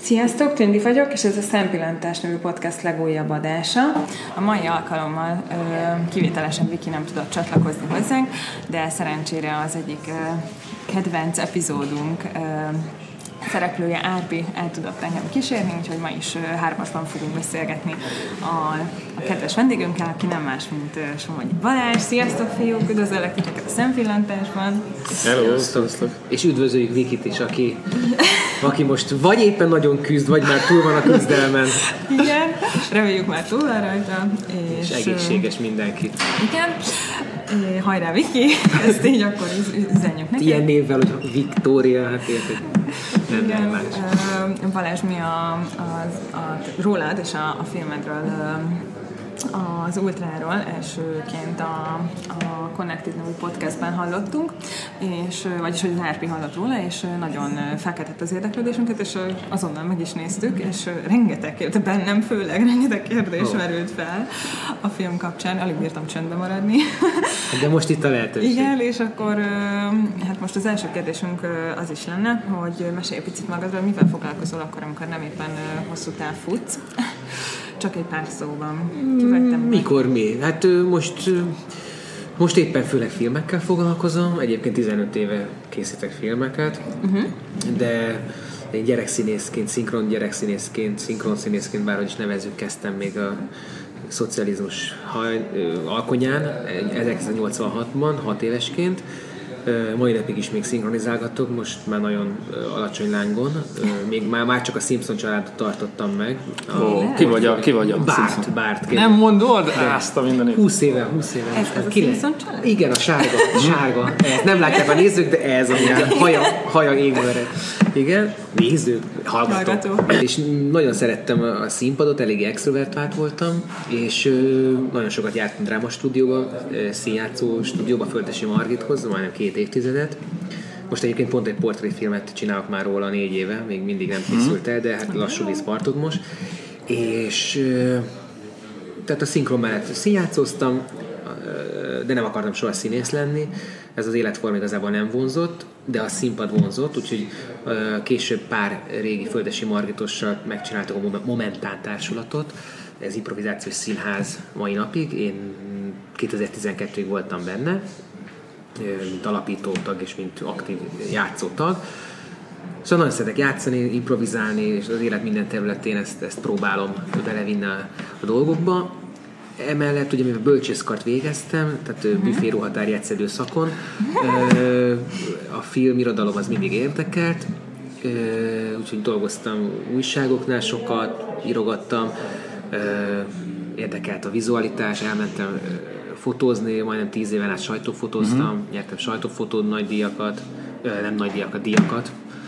Sziasztok, Tündi vagyok, és ez a Szempillantás nevű podcast legújabb adása. A mai alkalommal kivételesen Viki nem tudott csatlakozni hozzánk, de szerencsére az egyik kedvenc epizódunk szereplője Árpi el tudott engem kísérni, úgyhogy ma is hármasban fogunk beszélgetni a kedves vendégünkkel, aki nem más, mint Somogyi Balázs. Sziasztok, fiúk! Üdvözöllek titeket a Szempillantásban! Hello! Sziasztok! És üdvözöljük Vikit is, aki most vagy éppen nagyon küzd, vagy már túl van a küzdelmen. Igen, reméljük már túl van rajta. És egészséges mindenki. Igen. Hajrá, Viki! Ezt így akkor üzenjük neki. Ilyen névvel, hogy Viktória, hát érted. Igen. Balázs, mi rólad és a filmedről, az Ultráról elsőként a Connected nevű podcastben hallottunk, vagyis hogy az Árpi hallott róla, és nagyon felkeltett az érdeklődésünket, és azonnal meg is néztük, és bennem főleg rengeteg kérdés merült fel a film kapcsán, alig bírtam csöndbe maradni. De most itt a lehetőség. Igen, és akkor hát most az első kérdésünk az is lenne, hogy mesélj egy picit magadról, mivel foglalkozol akkor, amikor nem éppen hosszú táv futsz. Csak egy pár szóban. Mikor mi? Hát most éppen főleg filmekkel foglalkozom. Egyébként 15 éve készítek filmeket, de én gyerekszínészként, szinkronszínészként, bárhogy is nevezzük, kezdtem még a szocializmus alkonyán, 1986-ban, 6 évesként. Mai napig is még szinkronizálgatok, most már nagyon alacsony lángon. Még már csak a Simpson családot tartottam meg. Ki vagy a Bart. Nem mondod? Azt a mindenit. 20 éve. Ez a Simpson család? Igen, a sárga. Nem látják a nézők, de ez a haja égőre. Igen, nézők, hallgatók. És nagyon szerettem a színpadot, elég extrovertált voltam, és nagyon sokat jártam drámastúdióba, színjátszó stúdióba, Földesi Margithoz, majdnem 2 évtizedet. Most egyébként pont egy portréfilmet csinálok már róla 4 éve, még mindig nem készült el, de hát lassú víz partot most. És tehát a szinkron mellett színjátszoztam, de nem akartam soha színész lenni. Ez az életforma igazából nem vonzott, de a színpad vonzott, úgyhogy később pár régi Földesi Margitossal megcsináltak a Momentán társulatot. Ez improvizációs színház mai napig. Én 2012-ig voltam benne, mint alapítótag és mint aktív játszótag. Szóval nagyon szeretek játszani, improvizálni, és az élet minden területén ezt próbálom belevinni a dolgokba. Emellett, ugye, mivel bölcsészkart végeztem, tehát büféruhatár jegyszedő szakon, a filmirodalom az mindig érdekelt, úgyhogy dolgoztam újságoknál sokat, írogattam, érdekelt a vizualitás, elmentem fotózni, majdnem 10 éven át sajtófotóztam, nyertem sajtófotón nagy díjakat, díjakat.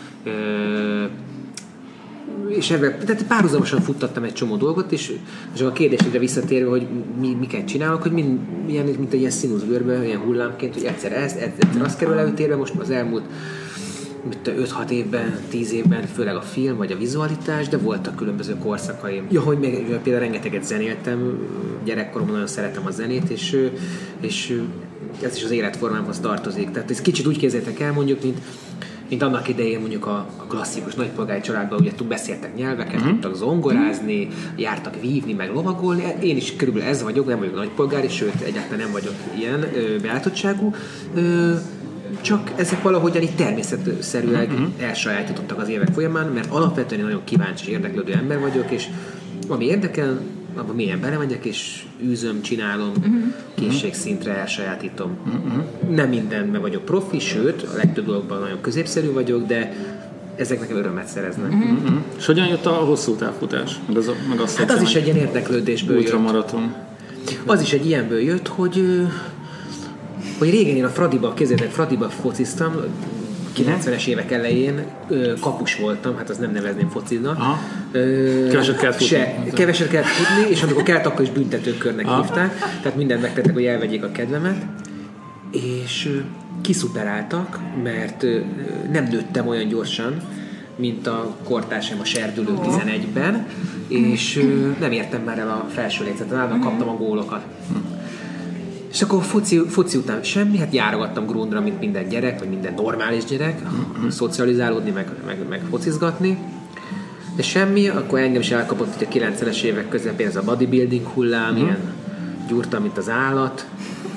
És ebben, tehát párhuzamosan futtattam egy csomó dolgot, és a kérdésre visszatérve, hogy miket csinálok, hogy mint egy ilyen színuszgörbe, ilyen hullámként, hogy egyszer egyszer azt kerül előtérbe, most az elmúlt 5-6 évben, 10 évben, főleg a film vagy a vizualitás, de voltak különböző korszakaim. Ja, hogy még például rengeteget zenéltem, gyerekkoromban nagyon szeretem a zenét, és ez is az életformámhoz tartozik. Tehát ez kicsit úgy képzeljétek el, mondjuk, mint annak idején mondjuk a klasszikus nagypolgári családban, ugye beszéltek nyelveket, tudtak zongorázni, jártak vívni, meg lovagolni. Én is körülbelül ez vagyok, nem vagyok nagypolgári, sőt, egyáltalán nem vagyok ilyen beállítottságú. Csak ezek valahogyan így természetszerűleg elsajátítottak az évek folyamán, mert alapvetően nagyon kíváncsi és érdeklődő ember vagyok, és ami érdekel, abban mélyen belemegyek, és űzöm, csinálom, készségszintre elsajátítom. Nem mindenben vagyok profi, sőt, a legtöbb dolgokban nagyon középszerű vagyok, de ezek nekem örömet szereznek. És hogyan jött a hosszú távfutás? Hát az is egy ilyen érdeklődésből jött. Ultramaraton. Az is egy ilyenből jött, hogy régen én a Fradiba fociztam, 90-es évek elején kapus voltam, hát azt nem nevezném fociznak. Keveset kellett futni. Keveset kellett futni, és amikor kellett, akkor is büntetőkörnek hívták, tehát mindent megtettek, hogy elvegyék a kedvemet. És kiszuperáltak, mert nem nőttem olyan gyorsan, mint a kortársaim a serdülő 11-ben, és nem értem már el a felső létszeten, állandóan kaptam a gólokat. És akkor foci után semmi, hát járogattam grundra, mint minden gyerek, vagy minden normális gyerek, szocializálódni, meg focizgatni. de semmi, akkor engem is elkapott, hogy a 90-es évek közepén ez a bodybuilding hullám, ilyen gyúrtam, mint az állat.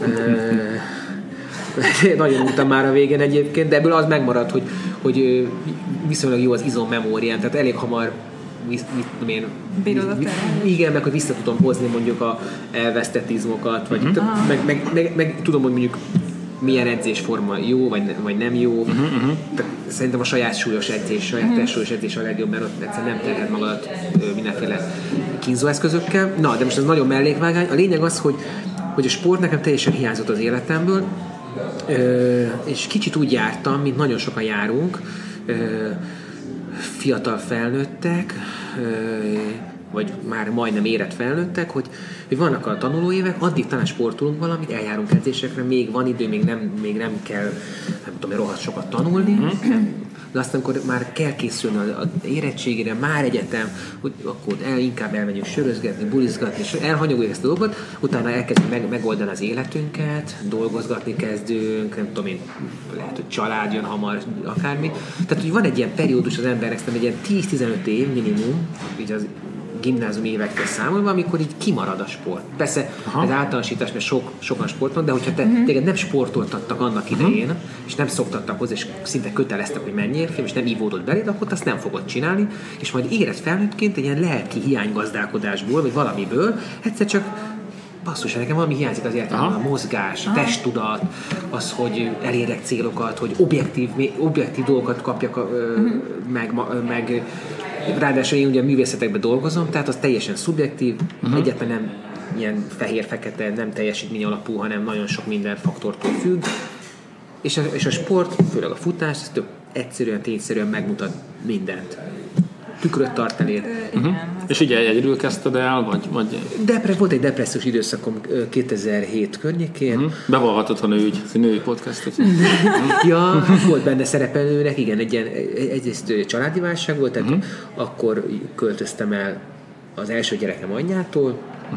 Nagyon útam már a végén egyébként, de ebből az megmaradt, hogy viszonylag jó az izommemóriám, tehát elég hamar igen, meg hogy vissza tudom hozni mondjuk a elvesztett izmokat, vagy meg tudom, hogy mondjuk milyen edzésforma jó, vagy nem jó. Tehát szerintem a saját súlyos edzés, saját testsúlyos edzés a legjobb, mert ott egyszerűen nem terheld magadat mindenféle kínzóeszközökkel. Na, de most ez nagyon mellékvágány. A lényeg az, hogy a sport nekem teljesen hiányzott az életemből, és kicsit úgy jártam, mint nagyon sokan járunk, fiatal felnőttek, vagy már majdnem érett felnőttek, hogy vannak a tanulóévek, addig talán sportolunk valamit, eljárunk edzésekre, még van idő, még nem kell, nem tudom, rohadt sokat tanulni, de aztán amikor már kell készülni az érettségére, már egyetem, hogy akkor inkább elmegyünk sörözgetni, bulizgatni, és elhanyagoljuk ezt a dolgot, utána elkezdjük megoldani az életünket, dolgozgatni kezdünk, nem tudom én, lehet, hogy család jön hamar, akármi. Tehát, hogy van egy ilyen periódus az embernek, egy ilyen 10-15 év minimum, így az gimnázium évekkel számolva, amikor így kimarad a sport. Persze ez általánosítás, mert sokan sportolnak, de hogyha téged nem sportoltattak annak idején, és nem szoktattak hozzá, és szinte köteleztek, hogy menjél, és nem ívódott beléd, akkor azt nem fogod csinálni, és majd érez felnőttként egy ilyen lelki hiánygazdálkodásból, vagy valamiből, egyszer csak basszus, nekem valami hiányzik az életemben, a mozgás, a testtudat, az, hogy elérek célokat, hogy objektív dolgokat kapjak meg ráadásul én ugye a művészetekben dolgozom, tehát az teljesen szubjektív, egyáltalán nem ilyen fehér-fekete, nem teljesítmény alapú, hanem nagyon sok minden faktortól függ. És a sport, főleg a futás, ez tök egyszerűen, tényszerűen megmutat mindent. Tükröt tart eléd. És így egyedül kezdted el, vagy? Volt egy depressziós időszakom 2007 környékén. Bevallhatod, ha női podcastot. Ja, volt benne szerepelőnek, igen, egyrészt családi válság volt, tehát akkor költöztem el az első gyerekem anyjától.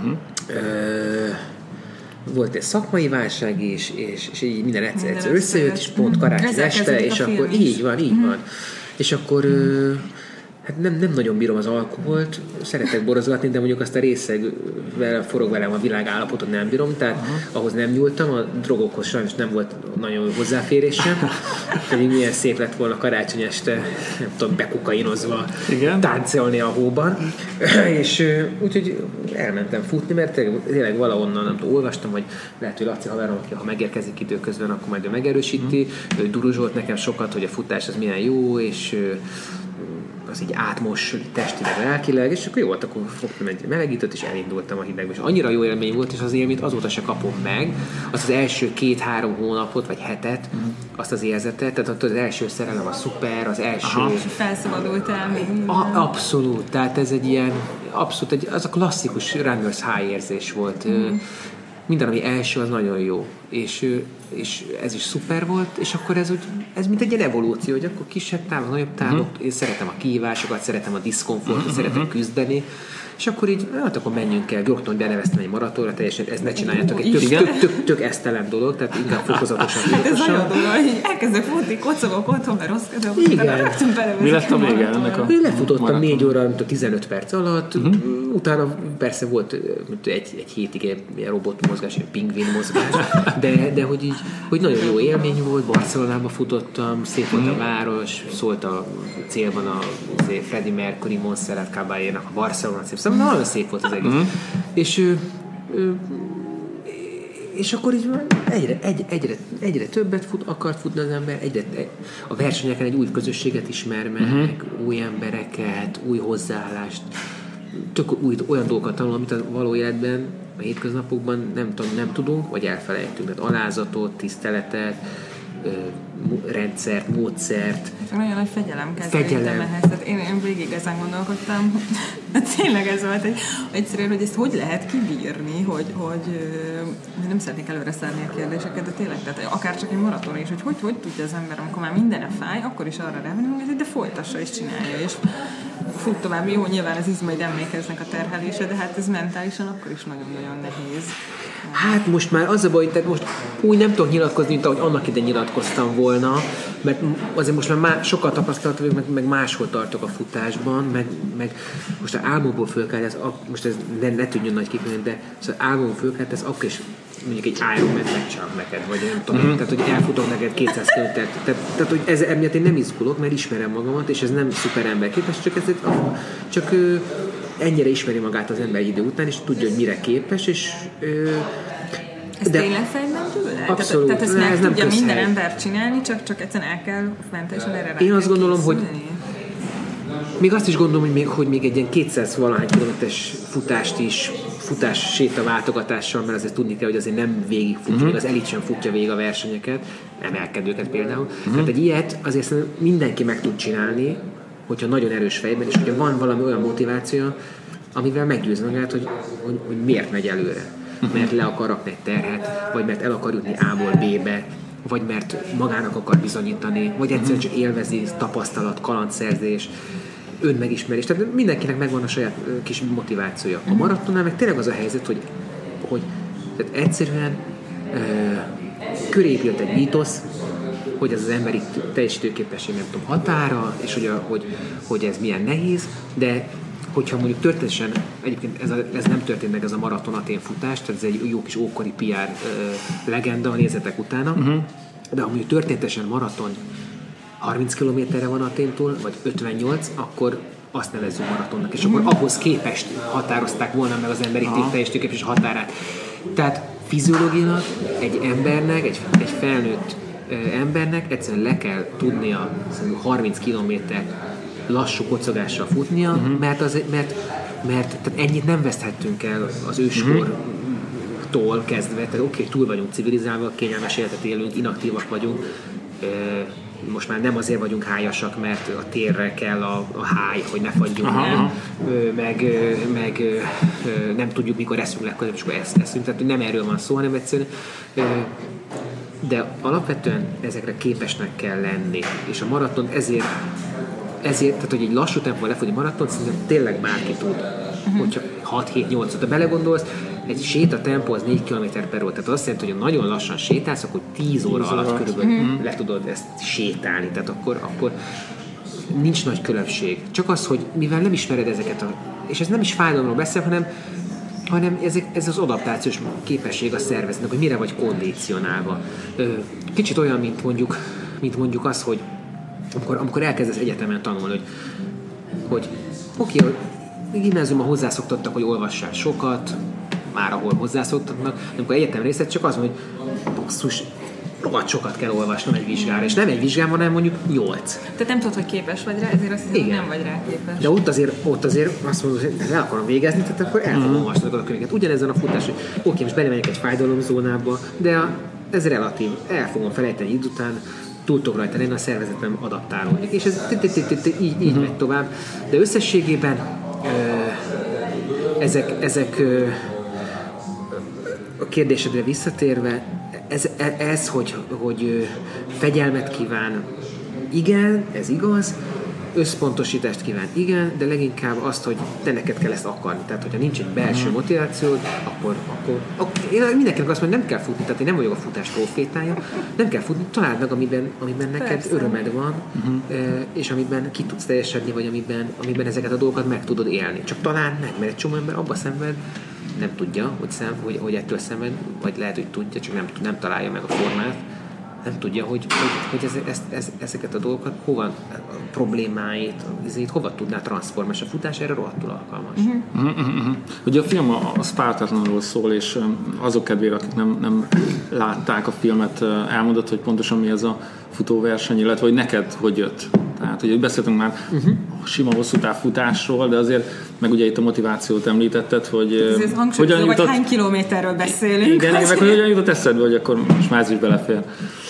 Volt egy szakmai válság is, és így minden egyszer összejött, és pont karácsony este, és akkor így van. És akkor hát nem nagyon bírom az alkoholt, szeretek borozgatni, de mondjuk azt a részegvel forog velem a világ állapotot nem bírom, tehát ahhoz nem nyúltam, a drogokhoz sajnos nem volt nagyon hozzáférésem, pedig milyen szép lett volna karácsony este, nem tudom, bekokainozva táncolni a hóban, és úgyhogy elmentem futni, mert tényleg valahonnan, nem tudom, olvastam, hogy lehet, hogy Laci haverom, aki ha megérkezik időközben, akkor majd ő megerősíti, ő duruzsolt nekem sokat, hogy a futás az milyen jó, és az így átmos testileg, lelkileg, és akkor jó volt, akkor fogtam egy melegítőt, és elindultam a hidegbe. És annyira jó élmény volt, és az élményt azóta se kapom meg, azt az első 2-3 hónapot, vagy hetet, azt az érzetet, tehát az első szerelem a szuper, az első... És felszabadultál még minden. Abszolút, tehát ez egy ilyen, abszolút, az a klasszikus runners high érzés volt. Minden, ami első, az nagyon jó. És ez is szuper volt, és akkor ez mint egy ilyen evolúció, hogy akkor kisebb távok, nagyobb távok, én szeretem a kihívásokat, szeretem a diszkomfortot, szeretem küzdeni, és akkor így, hát akkor menjünk el, rögtön beneveztem egy maratonra, teljesen ezt ne csináljátok, egy tök esztelen dolog, tehát inkább fokozatosan. Hát ez nagyon dolog, hogy elkezdek futni, kocogok otthon, mert rossz kedvem, utána rögtön benevezek. Mi lett a vége ennek a lefutottam 4 óra, 15 perc alatt, utána persze volt egy hétig ilyen robotmozgás, egy pingvin mozgás, de hogy nagyon jó élmény volt, Barcelonába futottam, szép volt a város, szólt a célban a Freddie Mercury, Montserrat Caballé-nak a Barcelona szép, szóval nagyon szép volt az egész. És akkor így egyre többet akart futni az ember, a versenyeken egy új közösséget ismer meg, új embereket, új hozzáállást, tök olyan dolgokat tanul, amit a való életben, a hétköznapokban nem tudunk, vagy elfelejtünk. Tehát alázatot, tiszteletet, rendszert, módszert. Nagyon nagy fegyelem kezdődtem ehhez. Tehát én végig ezen gondolkodtam. Tényleg ez volt egyszerűen, hogy ezt hogy lehet kibírni, hogy nem szeretnék előre szállni a kérdéseket, de tényleg, tehát akár csak egy maraton is, hogy tudja az ember, amikor már mindene fáj, akkor is arra rávenni, de folytassa és csinálja, és fut tovább. Jó, nyilván az izmaid emlékeznek a terhelése, de hát ez mentálisan akkor is nagyon-nagyon nehéz. Hát most már az a baj, tehát most úgy nem tudok nyilatkozni, mint ahogy annak ide nyilatkoztam volna, mert azért most már sokkal tapasztaltam, meg máshol tartok a futásban, meg most a álmomból fölkelt, most ez ne tudjon nagy kifejezés, de szóval álmomból fölkelt, ez akkor is mondjuk egy Ironman megcsinálok neked, vagy nem tudom, tehát hogy elfutok neked 200 km-t, tehát hogy ez emiatt én nem izgulok, mert ismerem magamat, és ez nem szuper emberképes, csak ennyire ismeri magát az ember idő után, és tudja, hogy mire képes, és ez tényleg fejben tőle? Abszolút. Tehát ezt meg tudja minden ember csinálni, csak egyszerűen el kell fentesen erre rá. Én azt gondolom, hogy még azt is gondolom, hogy még egy ilyen 200-valahány kilométeres futás sétaváltogatással, mert azért tudni kell, hogy azért nem végig futja, még az elit sem futja végig a versenyeket, emelkedőket például. Tehát egy ilyet azért mindenki meg tud csinálni, hogyha nagyon erős fejben, és hogyha van valami olyan motiváció, amivel meggyőzni magát, hogy miért megy előre. Mert le akar rakni egy terhet, vagy mert el akar jutni A-ból B-be, vagy mert magának akar bizonyítani, vagy egyszerűen csak élvezi tapasztalat, kalandszerzés, önmegismerés. Tehát mindenkinek megvan a saját kis motivációja. A maratonnál meg tényleg az a helyzet, hogy tehát egyszerűen köré épült egy mítosz, hogy az emberi teljesítőképesség nem tudom határa, és hogy ez milyen nehéz, de hogyha mondjuk történetesen, egyébként ez nem történt meg, ez a maraton Atén futás, tehát ez egy jó kis ókori PR legenda, nézzetek utána, de ha mondjuk történetesen maraton 30 kilométerre van Aténtól, vagy 58, akkor azt nevezzük maratonnak, és akkor ahhoz képest határozták volna meg az emberi teljesítőképesség határát. Tehát fiziológiailag egy embernek, egy felnőtt embernek egyszerűen le kell tudnia 30 kilométer lassú kocogással futnia, mert tehát ennyit nem veszthettünk el az őskortól kezdve, tehát oké, túl vagyunk civilizálva, kényelmes életet élünk, inaktívak vagyunk, most már nem azért vagyunk hájasak, mert a térre kell a háj, hogy ne fagyjunk el, meg nem tudjuk, mikor eszünk legközelebb, és akkor eszünk, tehát nem erről van szó, hanem egyszerűen de alapvetően ezekre képesnek kell lenni, és a maraton ezért, tehát hogy egy lassú tempóval lefutni maraton, szerintem tényleg bárki tud. Hogyha 6-7-8, ha belegondolsz, egy sétatempó az 4 km/h, tehát azt jelenti, hogy nagyon lassan sétálsz, akkor 10 óra alatt körülbelül le tudod ezt sétálni, tehát akkor nincs nagy különbség. Csak az, hogy mivel nem ismered ezeket és ez nem is fájdalomról beszél, hanem ez az adaptációs képesség a szervezetnek, hogy mire vagy kondicionálva. Kicsit olyan, mint mondjuk az, hogy amikor elkezdesz egyetemen tanulni, hogy oké, gimnáziumban hozzászoktattak, hogy olvassál sokat, már ahol hozzászoktatnak, de amikor egyetem részlet csak az, hogy basszus, rohadt sokat kell olvasnom egy vizsgára, és nem egy vizsgán, hanem mondjuk 8. Tehát nem tudod, hogy képes vagy rá, ezért azt hiszem, hogy nem vagy rá képes. De ott azért azt mondod, hogy el akarom végezni, tehát akkor el fogom olvasni a könyveket. Ugyanezen a futás, hogy oké, most belemegyek egy fájdalomzónába, de ez relatív, el fogom felejteni idő után, túl tudok rajta lenni, a szervezetem adaptálódik. És ez így megy tovább. De összességében ezek a kérdésedre visszatérve, ez hogy fegyelmet kíván, igen, ez igaz, összpontosítást kíván, igen, de leginkább azt, hogy te neked kell ezt akarni. Tehát, hogyha nincs egy belső motivációd, akkor én mindenkinek azt mondom, hogy nem kell futni, tehát én nem vagyok a futás profétája, nem kell futni, találd meg, amiben neked persze örömed van, és amiben ki tudsz teljesedni, vagy amiben ezeket a dolgokat meg tudod élni. Csak találd meg, mert egy csomó ember abba szenved, nem tudja, hogy ettől szenved, vagy lehet, hogy tudja, csak nem találja meg a formát, nem tudja, hogy ezeket a dolgokat hova, a problémáit, hova tudná transformálni, és a futás erre rohadtul alkalmas. Ugye a film az pártatlanul szól, és azok kedvére, akik nem látták a filmet, elmondott, hogy pontosan mi ez a futóverseny, illetve hogy neked hogy jött. Tehát, hogy beszéltünk már sima hosszú távfutásról, de azért, meg ugye itt a motivációt említetted, hogy ez hogyan jutott... hogy hány kilométerről beszélünk. Igen, meg hogy hogyan jutott eszedbe, hogy akkor most már ez is belefér.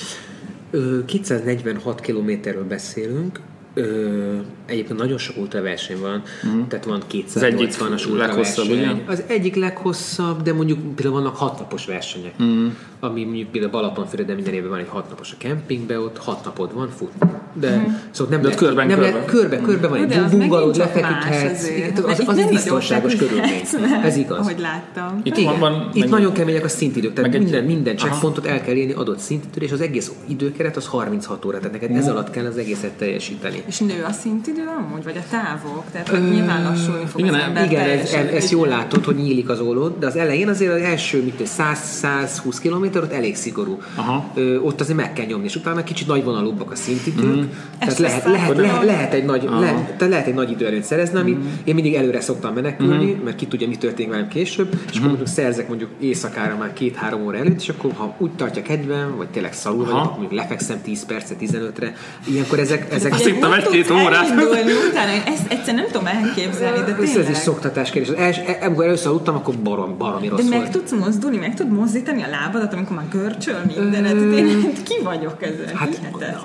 246 kilométerről beszélünk. Egyébként nagyon sok ultraverseny van, tehát van 280-as ultraverseny. Az egyik leghosszabb, de mondjuk például vannak 6 napos versenyek, ami mondjuk például Balatonfüreden minden évben van egy 6 napos a kempingbe, ott 6 napod van futni. szóval nem körbe van egy bungalód, lefeküdhetsz. Az egy biztonságos körülmény. Ez igaz. Ahogy láttam. Itt nagyon kemények a szintidők, tehát minden checkpointot el kell érni adott szintidőre, és az egész időkeret az 36 óra, tehát neked ez alatt kell az egészet teljesíteni. És nő a szintidő amúgy, vagy a távok? Tehát nyilván lassulni fog az ember. Igen, ezt jól látod, hogy nyílik az ollód, de az elején azért az első 100-120 kilométer ott elég szigorú. Ott azért meg kell nyomni, és utána kicsit nagyvonalúbbak a szintidők. Tehát lehet egy nagy időerőt szerezni, amit én mindig előre szoktam menekülni, mert ki tudja, mi történik velem később, és akkor mondjuk szerzek mondjuk éjszakára már 2-3 óra előtt, és akkor ha úgy tartja kedvem, vagy tényleg szarul vagyok, akkor mondjuk lefekszem 10 percet, 15-re. Ilyenkor ezek azt hittem 1-2 órát. Utána ezt egyszer nem tudom elképzelni, de tényleg. Ez is szoktatás kérdés. Amikor először aludtam, akkor baromi rossz volt. De meg tudsz mozdulni, meg tudod mozdítani a lábadat, amikor már görcsöl mindenet. Én ki vagyok ezzel? Hát,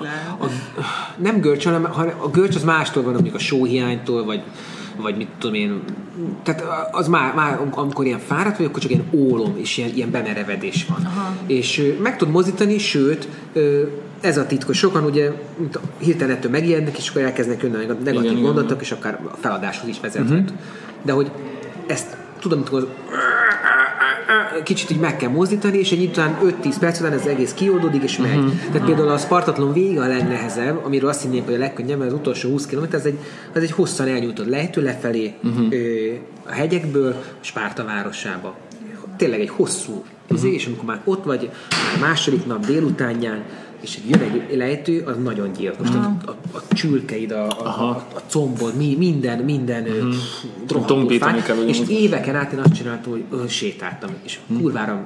nem görcsöl, hanem a görcs az mástól van, mondjuk a sóhiánytól, vagy mit tudom én, tehát az már amikor ilyen fáradt vagy, akkor csak ilyen ólom és ilyen bemerevedés van. Aha. És meg tud mozdítani, sőt, ez a titkos. Sokan ugye hirtelen ettől megijednek, és akkor elkezdenek jönni a negatív gondolatok, és akár a feladáshoz is vezethet. De hogy ezt tudom, amikor kicsit így meg kell mozdítani, és egy után 5-10 perc után ez egész kioldódik, és megy. Tehát például a Spartathlon vége a legnehezebb, amiről azt hinnénk, hogy a legkönnyebb, mert az utolsó 20 km, ez egy hosszan elnyújtott lejtő lefelé a hegyekből Spárta városába. Tényleg egy hosszú és amikor már ott vagy, már második nap délutánján, és jön egy lejtő, az nagyon gyilkos. A csülkeid, a combod, minden rohadtul fáj. És éveken át én azt csináltam, hogy sétáltam, és kurvára,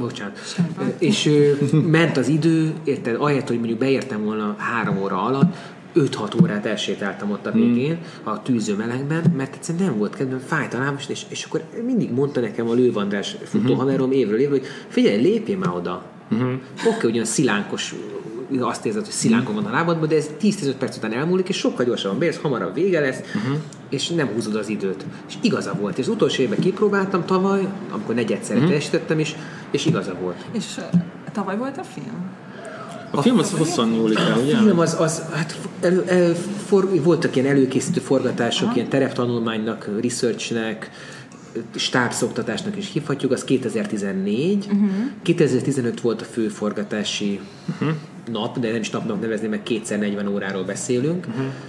és ment az idő, érted, ahelyett, hogy mondjuk beértem volna 3 óra alatt, 5-6 órát elsétáltam ott a végén, a tűző melegben, mert egyszerűen nem volt kedvem, fájt a lábam, és akkor mindig mondta nekem a Lőv András futóhaverom évről évről, hogy figyelj, lépjél már oda. Oké, ugyan szilánkos, azt érzed, hogy szilánkon van a lábadban, de ez 10-15 perc után elmúlik, és sokkal gyorsabban beérsz, hamarabb vége lesz, és nem húzod az időt. És igaza volt. És az utolsó évben kipróbáltam tavaly, amikor negyedszerre teljesítettem is, és igaza volt. És tavaly volt a film? A film az hosszan nyúlik el, ugye? A film hát voltak ilyen előkészítő forgatások, ilyen tereptanulmánynak, researchnek, stábszoktatásnak is hívhatjuk, az 2014. 2015 volt a fő forgatási nap, de nem is napnak nevezném, meg 240 óráról beszélünk.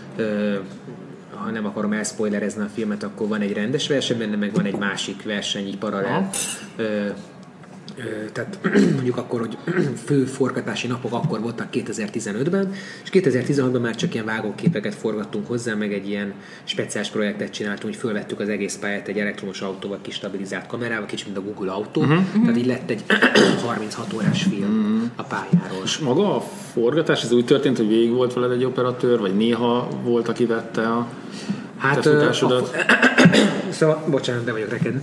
Ha nem akarom elspoilerezni a filmet, akkor van egy rendes verseny, benne meg van egy másik verseny, így paralel. Tehát mondjuk akkor, hogy fő forgatási napok akkor voltak 2015-ben, és 2016-ban már csak ilyen vágóképeket forgattunk hozzá, meg egy ilyen speciális projektet csináltunk, hogy fölvettük az egész pályát egy elektromos autóval, kis stabilizált kamerával, kicsit mint a Google autó, tehát így lett egy 36 órás film a pályáról. És maga a forgatás, ez úgy történt, hogy végig volt veled egy operatőr, vagy néha volt, aki vette a futásodat? Szóval, bocsánat, de vagyok reked.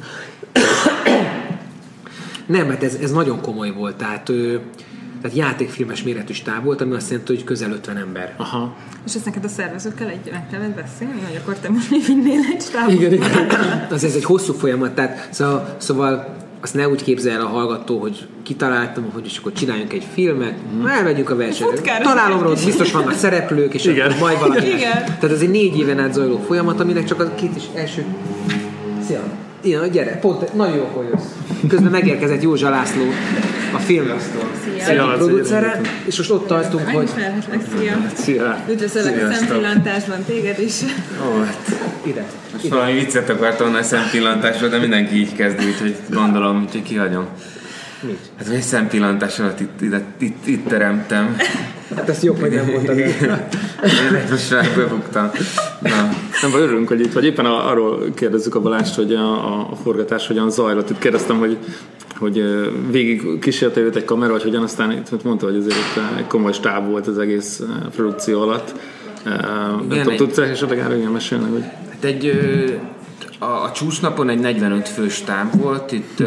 Nem, mert ez nagyon komoly volt, tehát játékfilmes méretű stáb volt, ami azt jelenti, hogy közel 50 ember. Aha. És ezt neked a szervezőkkel meg kellett beszélni, hogy akkor te most mi vinnél egy stábot? Igen. Ez egy hosszú folyamat, tehát szóval azt ne úgy képzelj el a hallgató, hogy kitaláltam, hogy és akkor csináljunk egy filmet, elmegyünk a versenyre. Találom róla, biztos vannak szereplők, és akkor majd valaki. Tehát ez egy 4 éven át zajló folyamat, aminek csak a 2 első... Szia! Igen, gyere, pont, nagyon jó, hogy jössz. Közben megérkezett Józsa László, a film producere, és most ott tartunk, hogy... Szia! Üdvözöllek a szempillantásban téged is. Ó, hát... Ide. Most valami viccet akart volna a szempillantásról, de mindenki így kezd, úgyhogy gondolom, úgyhogy kihagyom. Mit? Hát egy szempillantás alatt itt teremtem. Hát ezt jobb, hogy nem mondtad. Én most rá bebuktam. Nem baj, örülünk, hogy itt vagy. Éppen arról kérdezzük a Balást, hogy a forgatás hogyan zajlott. Itt kérdeztem, hogy végig kísérte őt egy kamera, vagy hogyan, aztán itt mondta, hogy azért egy komoly stáb volt az egész produkció alatt. Nem tudom, tudsz esetleg erről mesélni? Hogy... Hát a csúcsnapon egy 45 fős stáb volt, itt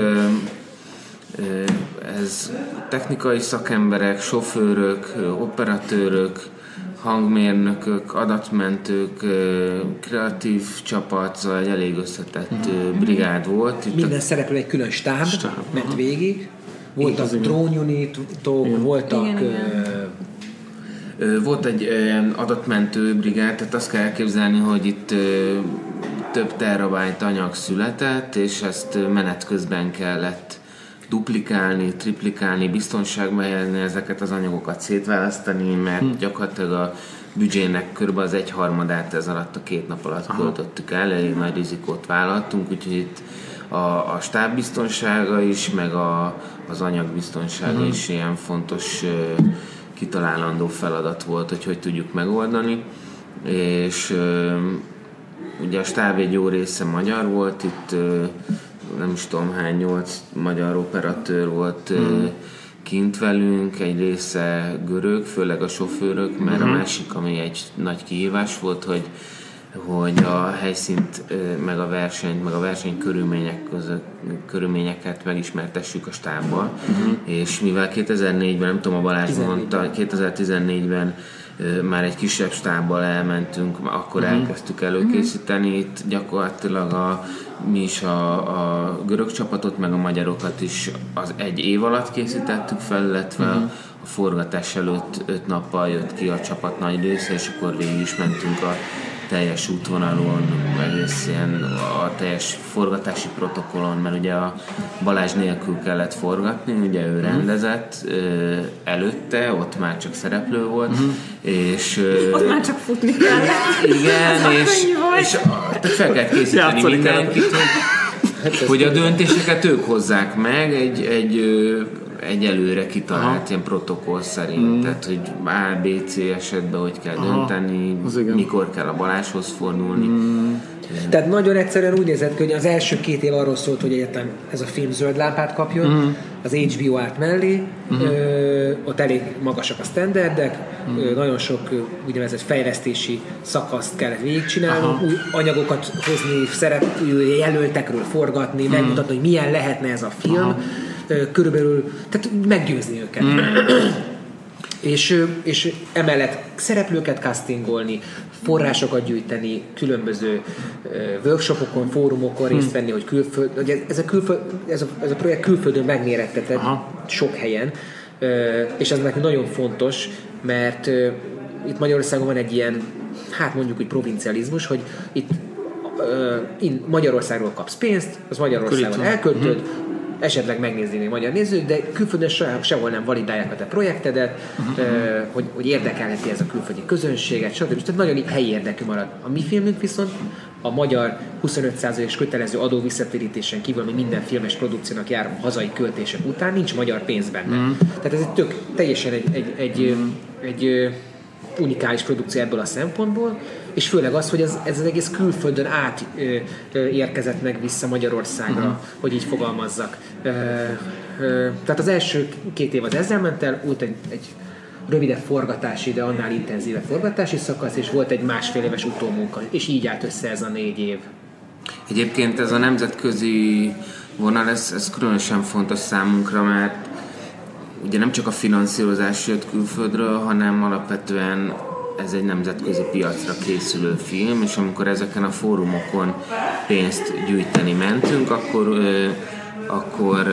ez technikai szakemberek, sofőrök, operatőrök, hangmérnökök, adatmentők, kreatív csapat, szóval egy elég összetett brigád volt. Itt minden szereplő egy külön stáb ment végig. Voltak drónunitok, voltak Volt egy adatmentő brigád, tehát azt kell elképzelni, hogy itt több terabyte anyag született, és ezt menet közben kellett duplikálni, triplikálni, biztonságba helyezni, ezeket az anyagokat szétválasztani, mert gyakorlatilag a büdzsének körülbelül az 1/3 ez alatt a 2 nap alatt költöttük el, elég nagy rizikót vállaltunk, úgyhogy itt a stábbiztonsága is, meg az anyagbiztonsága is ilyen fontos kitalálandó feladat volt, hogy tudjuk megoldani, és ugye a stáb egy jó része magyar volt, itt nem is tudom hány, 8 magyar operatőr volt kint velünk, egy része görög, főleg a sofőrök, mert a másik, ami egy nagy kihívás volt, hogy a helyszínt, meg a versenyt, meg a verseny körülményeket megismertessük a stábbal, és mivel 2004-ben, nem tudom, a Balázs mondta, 2014-ben már egy kisebb stábbal elmentünk, akkor elkezdtük előkészíteni, itt gyakorlatilag mi is a görög csapatot, meg a magyarokat is az 1 év alatt készítettük fel, illetve a forgatás előtt 5 nappal jött ki a csapat nagy része, és akkor végig is mentünk a teljes útvonalon, egész ilyen a teljes forgatási protokollon, mert ugye a Balázs nélkül kellett forgatni, ugye ő rendezett előtte, ott már csak szereplő volt, és ott már csak futni kellett. Igen, és tehát fel kellett készíteni mindenkit, hogy a döntéseket ők hozzák meg egy előre kitalált ilyen protokoll szerint, tehát hogy A, B, C esetben hogy kell dönteni, mikor kell a Balázshoz fordulni. Tehát nagyon egyszerűen úgy nézett ki, hogy az első 2 év arról szólt, hogy egyetem ez a film zöld lámpát kapjon, az HBO állt mellé, ott elég magasak a standardek, nagyon sok úgynevezett fejlesztési szakaszt kellett végigcsinálni, új anyagokat hozni, jelöltekről forgatni, megmutatni, hogy milyen lehetne ez a film, körülbelül, tehát meggyőzni őket. És emellett szereplőket castingolni, forrásokat gyűjteni, különböző workshopokon, fórumokon részt venni, hogy ez a projekt külföldön megmérettetett sok helyen, és ez nekünk nagyon fontos, mert itt Magyarországon van egy ilyen, hát mondjuk úgy provincializmus, hogy itt Magyarországról kapsz pénzt, az Magyarországon elköltöd, esetleg megnézni még magyar nézők, de külföldön sehol nem validálják a te projektedet, hogy érdekelheti ez a külföldi közönséget, stb. Tehát nagyon helyi érdekű marad. A mi filmünk viszont a magyar 25%-os kötelező adó visszatérítésen kívül, ami minden filmes produkciónak jár hazai költések után, nincs magyar pénz benne. Tehát ez teljesen egy unikális produkció ebből a szempontból, és főleg az, hogy ez az egész külföldön át érkezett meg vissza Magyarországra, hogy így fogalmazzak. Tehát az első 2 év az ezzel ment el, volt egy rövidebb forgatási, de annál intenzívebb forgatási szakasz, és volt egy 1,5 éves utómunka, és így állt össze ez a 4 év. Egyébként ez a nemzetközi vonal, ez különösen fontos számunkra, mert ugye nem csak a finanszírozás jött külföldről, hanem alapvetően ez egy nemzetközi piacra készülő film, és amikor ezeken a fórumokon pénzt gyűjteni mentünk, akkor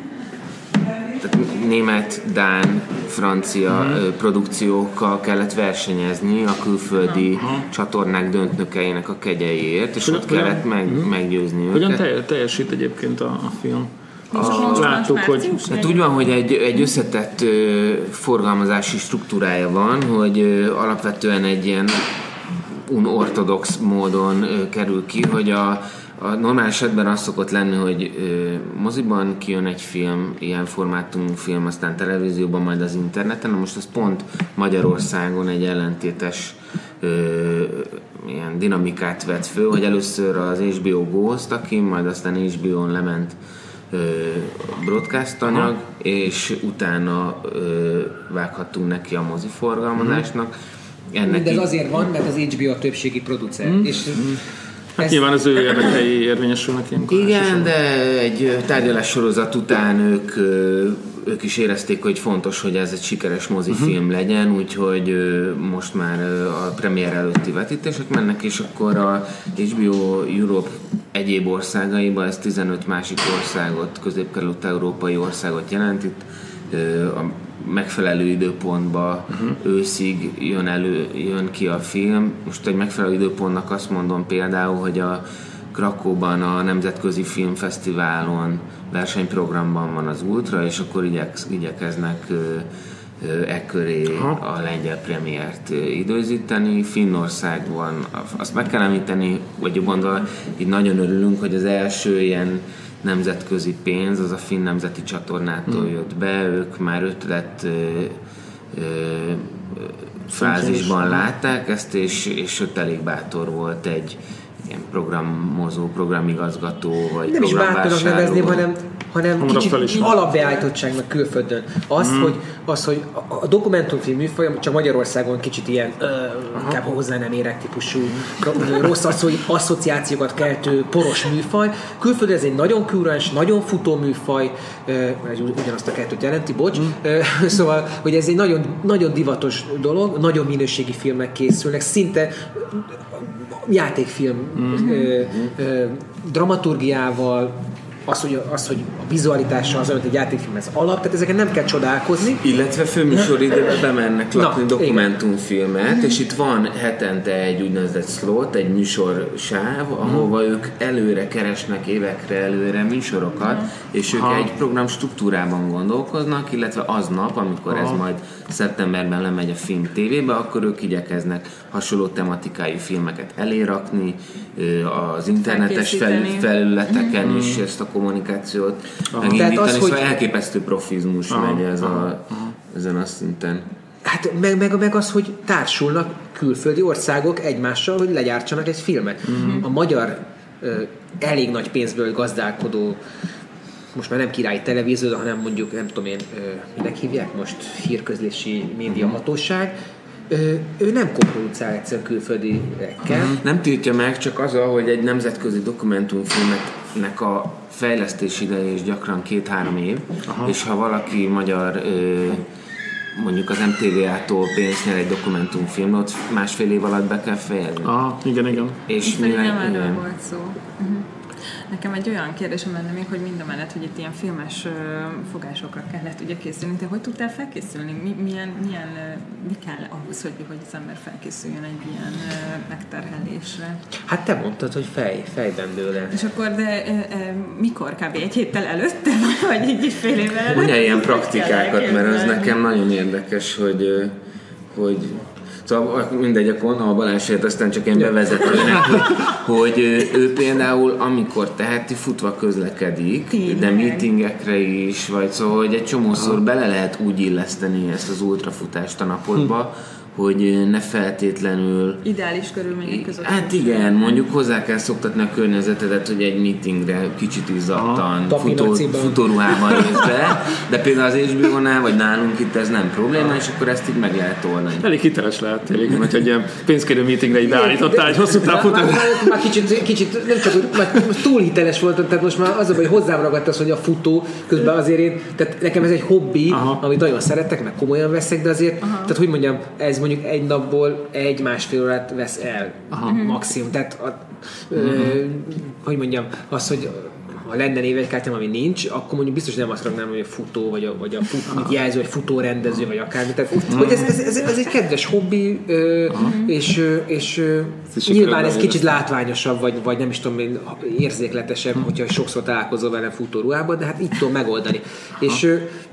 tehát német, dán, francia produkciókkal kellett versenyezni a külföldi csatornák döntnökeinek a kegyeiért, és ott kellett meggyőzni őket. Hogyan teljesít egyébként a film? Láttuk, hogy... Hát úgy van, hogy egy összetett forgalmazási struktúrája van, hogy alapvetően egy ilyen unortodox módon kerül ki, hogy a normál esetben az szokott lenni, hogy moziban kijön egy film, ilyen formátumú film, aztán televízióban, majd az interneten. Na most ez pont Magyarországon egy ellentétes ilyen dinamikát vett föl, hogy először az HBO Go-hozta ki, majd aztán HBO-n lement broadcast anyag, és utána vághattunk neki a moziforgalmazásnak. De ez azért van, mert az HBO a többségi producer. És hát nyilván az ő érdekei érvényesülnek ilyenkor. Igen, de egy tárgyalássorozat után ők is érezték, hogy fontos, hogy ez egy sikeres mozifilm legyen, úgyhogy most már a premier előtti vetítések mennek, és akkor a HBO Europe egyéb országaiba, ez 15 másik országot, közép-kelet-európai országot jelent. Itt megfelelő időpontba őszig jön ki a film. Most egy megfelelő időpontnak azt mondom például, hogy a Krakóban a Nemzetközi Filmfesztiválon versenyprogramban van az Ultra, és akkor igyekeznek ekköré a lengyel premiért időzíteni. Finnországban azt meg kell említeni, vagy jobban így nagyon örülünk, hogy az első ilyen nemzetközi pénz az a Finn Nemzeti Csatornától jött be, ők már ötlet fázisban látták ezt, és ott elég bátor volt egy ilyen programigazgató, vagy nem is bátornak nevezném, hanem kicsit alapbeállítottságnak külföldön. Az, hogy a dokumentumfilm műfaj csak Magyarországon kicsit ilyen inkább hozzá nem érek típusú rossz asszociációkat keltő poros műfaj. Külföldön ez egy nagyon kúrens, nagyon futó műfaj, ugyanazt a kettőt jelenti, bocs. Szóval, hogy ez egy nagyon, nagyon divatos dolog, nagyon minőségi filmek készülnek, szinte játékfilm dramaturgiával, az, hogy a vizualitással az, amit egy játékfilm ez alap, tehát ezeken nem kell csodálkozni. Illetve főműsoridőbe bemennek lakni dokumentumfilmet, és itt van hetente egy úgynevezett slot, egy műsorsáv, ahova ők előre keresnek évekre előre műsorokat, és ők egy program struktúrában gondolkoznak, illetve aznap, amikor ez majd szeptemberben lemegy a film tévébe, akkor ők igyekeznek hasonló tematikájú filmeket elérakni, az internetes felületeken is ezt a kommunikációt megindítani, szóval elképesztő profizmus megy ezen a szinten. Hát meg az, hogy társulnak külföldi országok egymással, hogy legyártsanak egy filmet. A magyar elég nagy pénzből gazdálkodó, most már nem királyi televízió, hanem mondjuk, nem tudom én, minek hívják most, hírközlési média hatóság, ő nem koproducál egyszerűen külföldiekkel. Nem tiltja meg, csak az, hogy egy nemzetközi dokumentumfilmnek a fejlesztés ideje is gyakran 2-3 év, és ha valaki magyar mondjuk az MTV-tól pénzt nyer egy dokumentumfilmot, másfél év alatt be kell fejezni. Igen. És nem erről volt szó. Nekem egy olyan kérdésem lenne még, hogy mindamellett, hogy itt ilyen filmes fogásokra kellett ugye készülni. Te hogy tudtál felkészülni? Mi kell ahhoz, hogy az ember felkészüljön egy ilyen megterhelésre? Hát te mondtad, hogy fejben dőle. És akkor, de mikor? Kb. Egy héttel előtte? Vagy egy fél évvel előtte? Mondja ilyen praktikákat, mert az nekem nagyon érdekes, hogy szóval mindegy, a Balázsért aztán csak én bevezetőnek, hogy ő például amikor teheti, futva közlekedik, de meetingekre is, vagy szóval, hogy egy csomószor bele lehet úgy illeszteni ezt az ultrafutást a napodba, hogy ne feltétlenül... Ideális körülmények között. Hát igen, mondjuk hozzá kell szoktatni a környezetedet, hogy egy meetingre kicsit izzadtan, futóruhában jössz be, de például az HBO-nál, vagy nálunk itt ez nem probléma, és akkor ezt így meg lehet oldani. Elég hiteles lehet tényleg, hogy egy ilyen pénzkérő meetingre így beállítottál egy hosszú távfutás. Már kicsit nem csak, már túl hiteles voltam, tehát most már az, hogy hozzám ragadtasz, hogy a futó, közben azért én, tehát nekem ez egy hobbi, amit nagyon szeretek, meg komolyan veszek, de azért, tehát hogy mondjam, ez mondjuk egy napból 1-1,5 órát vesz el maximum. Tehát hogy mondjam, az, hogy ha lenne névegykártyám, ami nincs, akkor mondjuk biztos nem azt ragnám, hogy a futó, vagy a mit jelző, vagy futórendező, vagy akármi. Tehát, hogy ez egy kedves hobbi, és nyilván ez kicsit látványosabb, vagy nem is tudom, érzékletesebb, hogyha sokszor találkozol velem futóruhában, de hát így tudom megoldani. És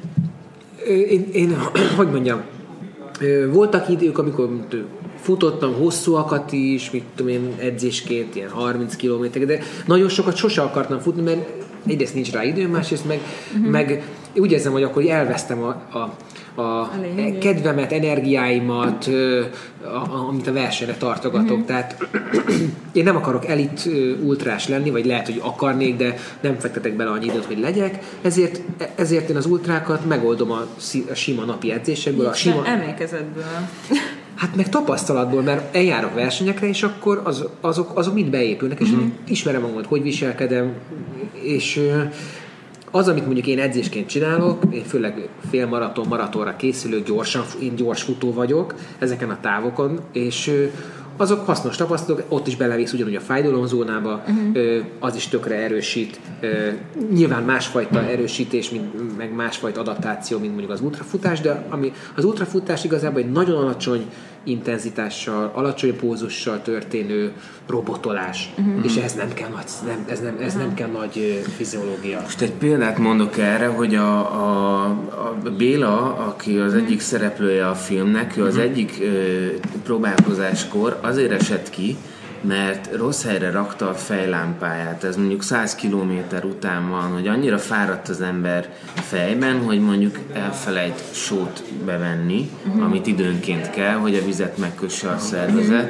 én hogy mondjam, voltak idők, amikor futottam hosszúakat is, mit tudom én, edzésként, ilyen 30 kilométerek, de nagyon sokat sose akartam futni, mert egyrészt nincs rá időm, másrészt meg úgy érzem, hogy akkor elvesztem a kedvemet, energiáimat, amit a versenyre tartogatok. Tehát én nem akarok elit ultrás lenni, vagy lehet, hogy akarnék, de nem fektetek bele annyi időt, hogy legyek. Ezért én az ultrákat megoldom a sima napi edzésekből. Emlékezetből. Hát meg tapasztalatból, mert eljárok versenyekre, és akkor azok mind beépülnek, és ismerem magamat, hogy viselkedem, és az, amit mondjuk én edzésként csinálok, én főleg félmaraton, maratonra készülök, én gyors futó vagyok ezeken a távokon, és azok hasznos tapasztalatok, ott is belevész ugyanúgy a fájdalomzónába, az is tökre erősít. Nyilván másfajta erősítés, meg másfajta adaptáció, mint mondjuk az ultrafutás, de ami az ultrafutás igazából egy nagyon alacsony intenzitással, alacsony pózussal történő robotolás, és ehhez nem kell nagy, nem kell nagy fiziológia. Most egy példát mondok erre, hogy a Béla, aki az egyik szereplője a filmnek, ő az egyik próbálkozáskor azért esett ki, mert rossz helyre rakta a fejlámpáját. Ez mondjuk 100 kilométer után van, hogy annyira fáradt az ember fejben, hogy mondjuk elfelejt sót bevenni, amit időnként kell, hogy a vizet megkösse a szervezet,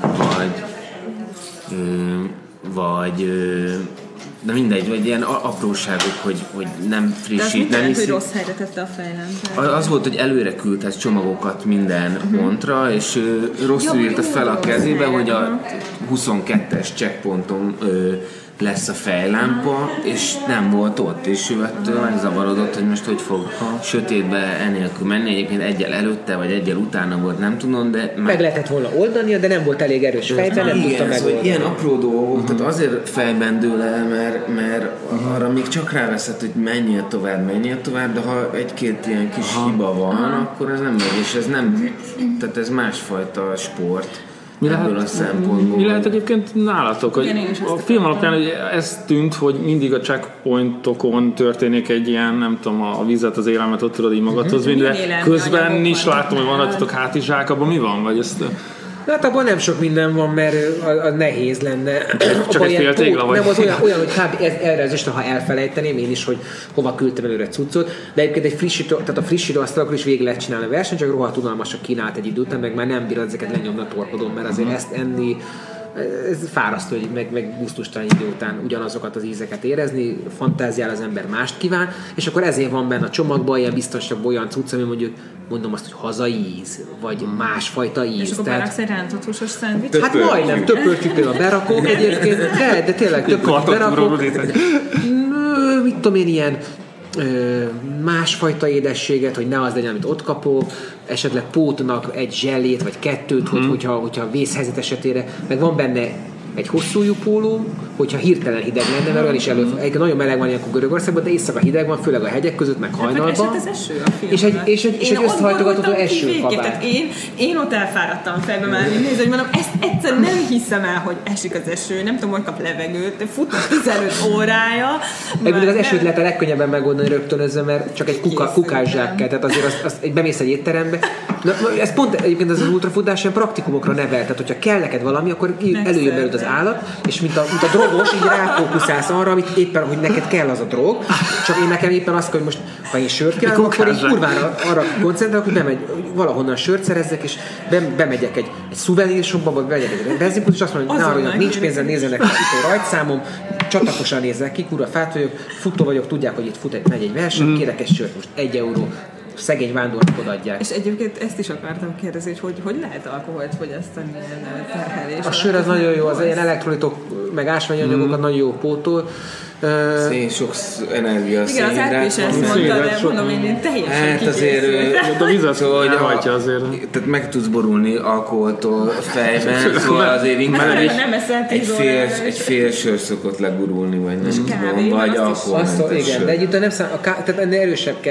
de mindegy, vagy ilyen apróságok, hogy nem frissít, nem hiszi. Hogy rossz helyre tette a fejlámpát. Az volt, hogy előre küldhet csomagokat minden pontra, és rosszul írta fel a kezébe, hogy a 22-es checkponton lesz a fejlámpa, és nem volt ott, és ő ettől megzavarodott, hogy most hogy fog sötétbe enélkül menni. Egyébként egyel előtte, vagy egyel utána volt, nem tudom, de... Meg lehetett volna oldania, de nem volt elég erős fejben, nem tudta megoldani. Ilyen apró dolgok, tehát azért fejben dől el, mert arra még csak ráveszed, hogy menjél tovább, de ha egy-két ilyen kis hiba van, akkor ez nem megy, és ez nem... Tehát ez másfajta sport. Mi lehet egyébként nálatok, hogy a film alapján hogy ez tűnt, hogy mindig a checkpointokon történik egy ilyen, nem tudom, a vizet, az élelmet ott tudod így magadhoz vinni, de közben is látom, hogy van rajtatok hátizsák, abban mi van? Vagy ezt... Hát abban nem sok minden van, mert az nehéz lenne. Csak egy fél tégla vagy. Nem, az olyan hogy erre az Isten, ha elfelejteném én is, hogy hova küldtem előre cuccot, de egyébként a frissítő asztalakról is végig lehet csinálni a versenyt, csak rohadt unalmasak kínált egy idő után, meg már nem bírod ezeket lenyomni a torkodon, mert azért ezt enni, ez fárasztó, meg gusztustalan idő után ugyanazokat az ízeket érezni, fantáziál az ember mást kíván, és akkor ezért van benne a csomagban ilyen biztosabb olyan cucc, ami mondom azt, hogy hazai íz, vagy másfajta íz. És akkor beraksz egy rántott húsos szendvicset? Hát majdnem, többörtjük például berakok egyébként, de tényleg többörtjük berakok. Mit tudom én, ilyen másfajta édességet, hogy ne az legyen, amit ott kapok, esetleg pótnak egy zsellét, vagy kettőt, hogyha vészhelyzet esetére, meg van benne egy hosszújú póló, hogyha hirtelen hideg lenne, mert olyan is egyébként nagyon meleg van ilyenkor Görögországban, de éjszaka hideg van, főleg a hegyek között, meg hajnalban. Az eső a filmben. És egy összehajtogatható esőkabát. Én ott elfáradtam fejbe már, nézd, hogy mondom, ezt egyszer nem hiszem el, hogy esik az eső, nem tudom, hogy kap levegőt, futott 15 órája. Egyébként az esőt lehet a legkönnyebben megoldani rögtönözve, mert csak egy kukás kell, tehát azért azt bemész egy étterembe. Ez pont egyébként az ultrafutás ilyen praktikumokra nevel, tehát hogyha kell neked valami, akkor előjön belőled az állat, és mint a drogos, így ráfókuszálsz arra, amit éppen, hogy neked kell az a drog, csak én nekem éppen azt, hogy most, ha én sört kell, akkor én kurvára arra koncentrálok, hogy valahonnan sört szerezzek, és bemegyek egy szuvenírshopba, vagy bemegyek egy benzinpult, és azt mondom, hogy nálam nincs pénzem, nézzenek a rajtszámom, csatakosan nézzek ki, kurva fát vagyok, futó vagyok, tudják, hogy itt megy egy verseny, kérek egy sört, most 1 euró. Szegény vándornak odaadják. És egyébként ezt is akartam kérdezni, hogy lehet alkoholt fogyasztani ilyen terhelés? A sör az nagyon jó, az ilyen elektrolitok, meg ásványi anyagokat nagyon jó pótol. Szén, sok energia, igen, az átpés ezt mondta, de mondom, én teljesen hát azért, a vizet elhajtja azért. Tehát meg tudsz borulni alkoholtól fejben, szóval azért inkább egy fél sör szokott legurulni, vagy nem tudom, vagy alkoholmentes sör. Igen, de együtt nem tehát ennél erősebb kell.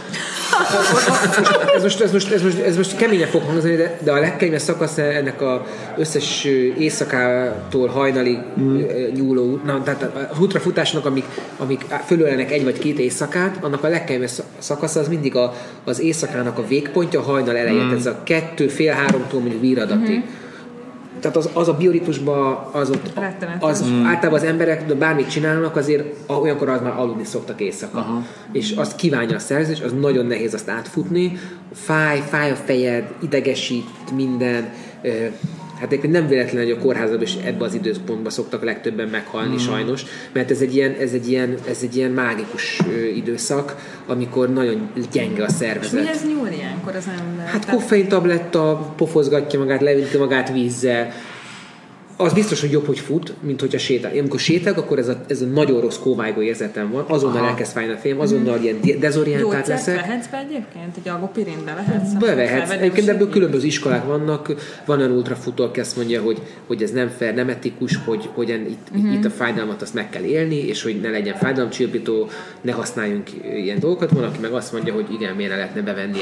Ez most keményen fog hangzani, de a legkeményebb szakasz ennek az összes éjszakától hajnalig nyúló, tehát a ultrafutásnak, amik fölölelnek 1 vagy 2 éjszakát, annak a legkeményebb szakasza az mindig az éjszakának a végpontja, a hajnal elején, ez a 2-3-tól mondjuk viradatig. Tehát az a bioritmusban az általában az emberek, de bármit csinálnak, azért olyankor az már aludni szoktak éjszaka. Aha. És azt kívánja a szervezés, az nagyon nehéz azt átfutni. Fáj a fejed, idegesít minden. Hát egyébként nem véletlen, hogy a kórházban is ebben az időpontban szoktak legtöbben meghalni sajnos, mert ez egy ilyen mágikus időszak, amikor nagyon gyenge a szervezet. És mi ez nyúl ilyenkor az ember? Hát koffein tabletta, pofozgatja magát, levinti magát vízzel. az biztos, hogy jobb, hogy fut, mint hogyha sétál. Amikor sétálok, akkor ez a nagyon rossz kóvájgó érzetem van, azonnal elkezd fájni a fejem, azonnal ilyen dezorientált leszek. Gyógyszert vehetsz be egyébként? Egy algopirin bevehetsz? Bevehetsz. Egyébként ebből különböző iskolák vannak. Van olyan ultrafutó, aki azt mondja, hogy ez nem fair, nem etikus, hogy itt a fájdalmat azt meg kell élni, és hogy ne legyen fájdalomcsillapító, ne használjunk ilyen dolgokat. Van, aki meg azt mondja, hogy igen, miért ne lehetne bevenni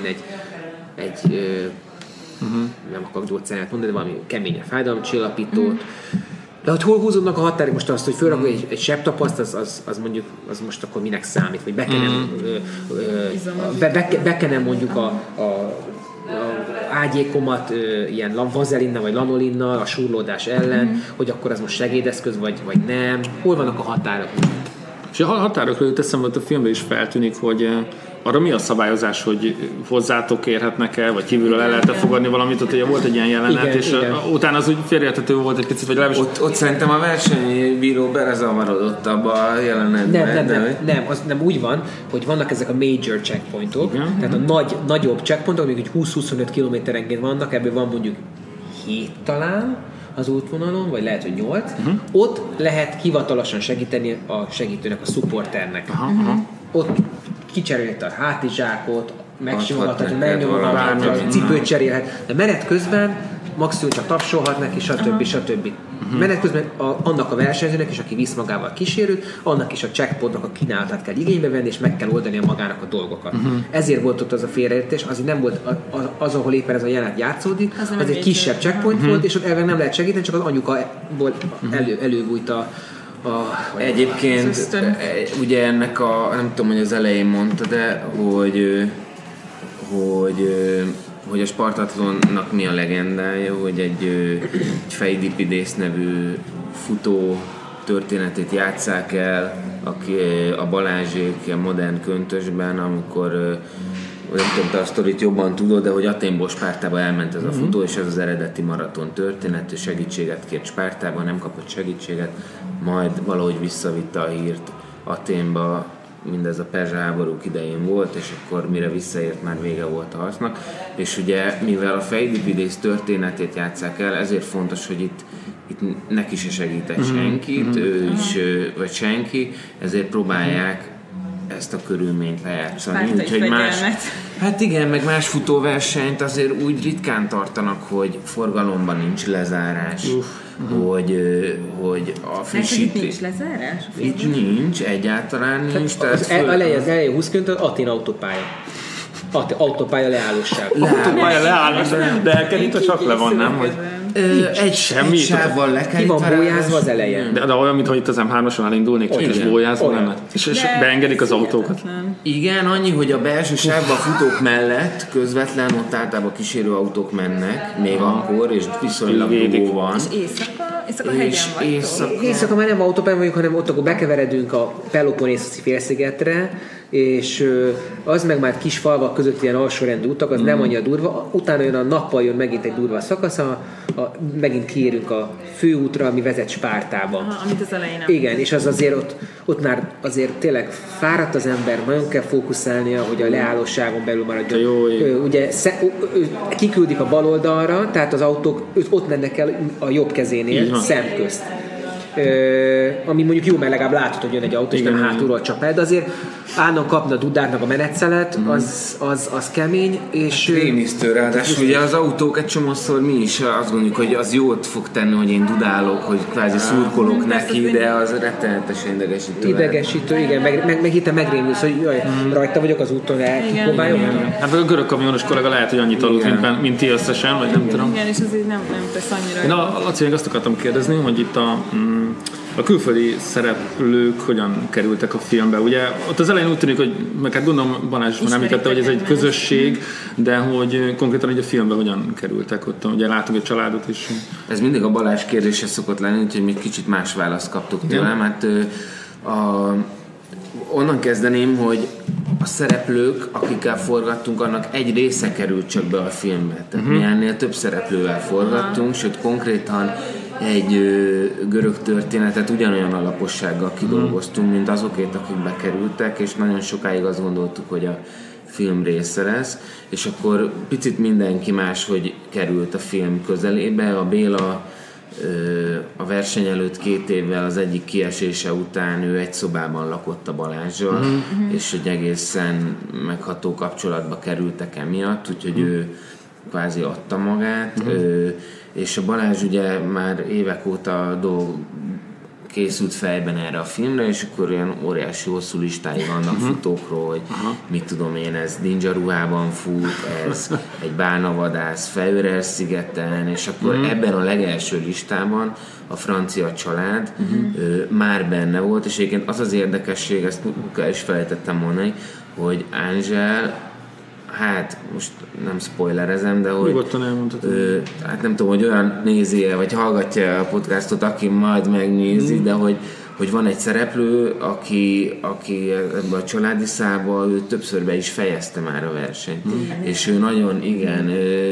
nem akarok gyógyszerát mondani, de valami kemény fájdalomcsillapítót. De hogy hol húzódnak a határok most azt, hogy fölrakod egy sebtapaszt, az mondjuk, az most akkor minek számít, vagy bekenem mondjuk a ágyékomat ilyen vazelinnal vagy lanolinnal a súrlódás ellen, hogy akkor az most segédeszköz, vagy nem. Hol vannak a határok? És a határokról jut eszembe, hogy a filmben is feltűnik, hogy arra mi a szabályozás, hogy hozzátok érhetnek el, vagy kívülről el lehet fogadni valamit, ott ugye volt egy ilyen jelenet, igen, és igen. Utána az úgy félreérthető volt egy picit, vagy legalábbis... Ott szerintem a versenybíró belezavarodott abba a jelenetben. Nem úgy van, hogy vannak ezek a major checkpointok, igen, tehát a nagyobb checkpointok, amik 20-25 kilométerenként vannak, ebből van mondjuk 7 talán az útvonalon, vagy lehet, hogy 8. Ott lehet hivatalosan segíteni a segítőnek, a supporternek. Ott kicserélhet a hátizsákot, megsimogathat, megnyomogathat, cipőt cserélhet, de menet közben maximum csak tapsolhat neki, stb. Menet közben annak a versenyzőnek is, aki visz magával kísérőt, annak is a checkpointnak a kínálatát kell igénybe venni, és meg kell oldania magának a dolgokat. Ezért volt ott az a félreértés, azért nem volt az, ahol éppen ez a jelenet játszódik, az egy kisebb checkpoint volt, és ott elven nem lehet segíteni, csak az anyuka előbújt Egyébként ugye ennek nem tudom, hogy az elején mondta, de hogy a Spartatlonnak mi a legendája, hogy egy Fejdipidész nevű futó történetét játsszák el, aki a Balázsék a modern köntösben, amikor nem tudom, te a sztorit jobban tudod, de hogy Athénból Spártába elment ez a futó, és ez az eredeti maraton történet, és segítséget kért Spártában, nem kapott segítséget, majd valahogy visszavitte a hírt Athénba, mindez a perzsa háborúk idején volt, és akkor mire visszaért, már vége volt a harcnak. És ugye, mivel a Fejdipidész történetét játsszák el, ezért fontos, hogy itt neki se segített senkit, ő is, vagy senki, ezért próbálják ezt a körülményt lejátszani. Úgyhogy hát igen, meg más futóversenyt azért úgy ritkán tartanak, hogy forgalomban nincs lezárás. Hogy a frissítés... Nincs lezárás? Itt nincs, egyáltalán nincs. Az elején 20 km az Athéna autópálya. Autópálya leállóság. Autópálya leállóság, de elkerítve csak le van, nem? Egy sávval le kell. Ki van bójázva az elején. De olyan, mintha itt az M3-ason elindulnék, csak is bójázva lenne. És beengedik az autókat. Igen, annyi, hogy a belső sávban a futók mellett közvetlen ott általában kísérő autók mennek, még akkor, és viszonylag dugó van. És éjszaka hegyen vagytok? Éjszaka már nem autópályán vagyunk, hanem ott akkor bekeveredünk a Peloponnészoszi félszigetre, és az meg már kis falvak között ilyen alsórendű utak, az nem annyira durva. Utána jön a nappal, jön megint egy durva szakasza, megint kiérünk a főútra, ami vezet Spártába. Amit az elején nem. Igen, és az azért ott már azért tényleg fáradt az ember, nagyon kell fókuszálnia, hogy a leállóságon belül maradjon. Ugye kiküldik a bal oldalra, tehát az autók ott mennek el a jobb kezénél, szemközt. Ami mondjuk jó, mert legalább látod, hogy jön egy autó, és nem hátulról csap el, de azért állnak kapni a dudárnak a menetszelet, az kemény, és... Rémisztő, ráadásul ugye az autók egy csomószor mi is azt gondoljuk, hogy az jót fog tenni, hogy én dudálok, hogy kvázi szurkolok neki, de az rettenetesen idegesítő. Idegesítő, igen, meg itt megrémülsz, hogy jaj, rajta vagyok az úton, kipróbáljuk. Hát a görög kamionos kollega lehet, hogy annyit aludt, mint ti összesen, vagy nem tudom. Igen, és ez így nem tesz annyira. Laci, még azt akartam kérdezni, hogy itt a külföldi szereplők hogyan kerültek a filmbe? Ugye ott az elején úgy tűnik, hogy meg hát gondolom Balázs már említette, hogy ez egy közösség, de hogy konkrétan egy a filmbe hogyan kerültek ott? Ugye látunk egy családot is. Ez mindig a Balázs kérdése szokott lenni, úgyhogy még kicsit más választ kaptuk tőlem. Hát onnan kezdeném, hogy a szereplők, akikkel forgattunk, annak egy része került csak be a filmbe. Tehát mi ennél több szereplővel forgattunk, sőt konkrétan egy görög történetet ugyanolyan alapossággal kidolgoztunk, mint azokét, akik bekerültek, és nagyon sokáig azt gondoltuk, hogy a film része lesz, és akkor picit mindenki máshogy került a film közelébe. A Béla a verseny előtt 2 évvel az egyik kiesése után ő egy szobában lakott a Balázsral, és egy egészen megható kapcsolatba kerültek emiatt, úgyhogy ő kvázi adta magát, és a Balázs ugye már évek óta készült fejben erre a filmre, és akkor olyan óriási hosszú listái vannak futókról, hogy mit tudom én, ez ninja ruhában fut, ez egy bálnavadász Fejőre-szigeten, és akkor ebben a legelső listában a francia család már benne volt, és egyébként az az érdekesség, ezt el is felejtettem mondani, hogy Angel, hát most nem spoilerezem, de hogy hát nem tudom, hogy olyan nézi-e, vagy hallgatja a podcastot, aki majd megnézi, de hogy van egy szereplő, aki ebben a családi szálba, ő többször be is fejezte már a versenyt. És ő nagyon, igen,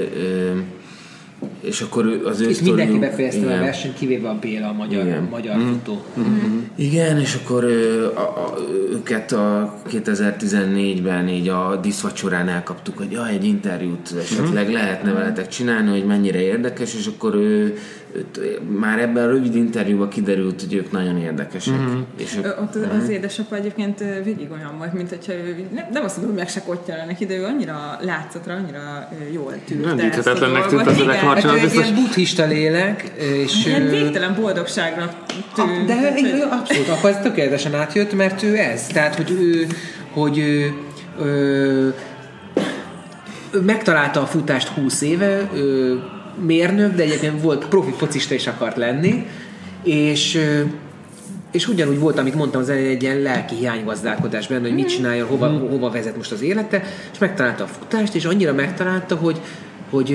és akkor az ő és mindenki befejezte a versenyt, kivéve a Béla, a magyar futó. Igen, és akkor őket a 2014-ben így a díszvacsorán elkaptuk, hogy egy interjút esetleg lehetne veletek csinálni, hogy mennyire érdekes, és akkor már ebben a rövid interjúban kiderült, hogy ők nagyon érdekesek. És ott az édesapa egyébként végig olyan volt, mint hogyha ő, nem azt mondom, hogy meg se kottya neki, de ő annyira látszatra, annyira jól tűrte. Rendíthetetlennek tűnt az öreg Marcson. Ez egy ilyen buddhista lélek, és ilyen végtelen boldogságra tűnt. De abszolút, akkor ez tökéletesen átjött, mert ő ez. Tehát, hogy ő megtalálta a futást 20 éve, mérnök, de egyébként volt profi focista is akart lenni, és ugyanúgy volt, amit mondtam az elején, egy ilyen lelki hiánygazdálkodás benne, hogy mit csinálja, hova vezet most az élete, és megtalálta a futást, és annyira megtalálta, hogy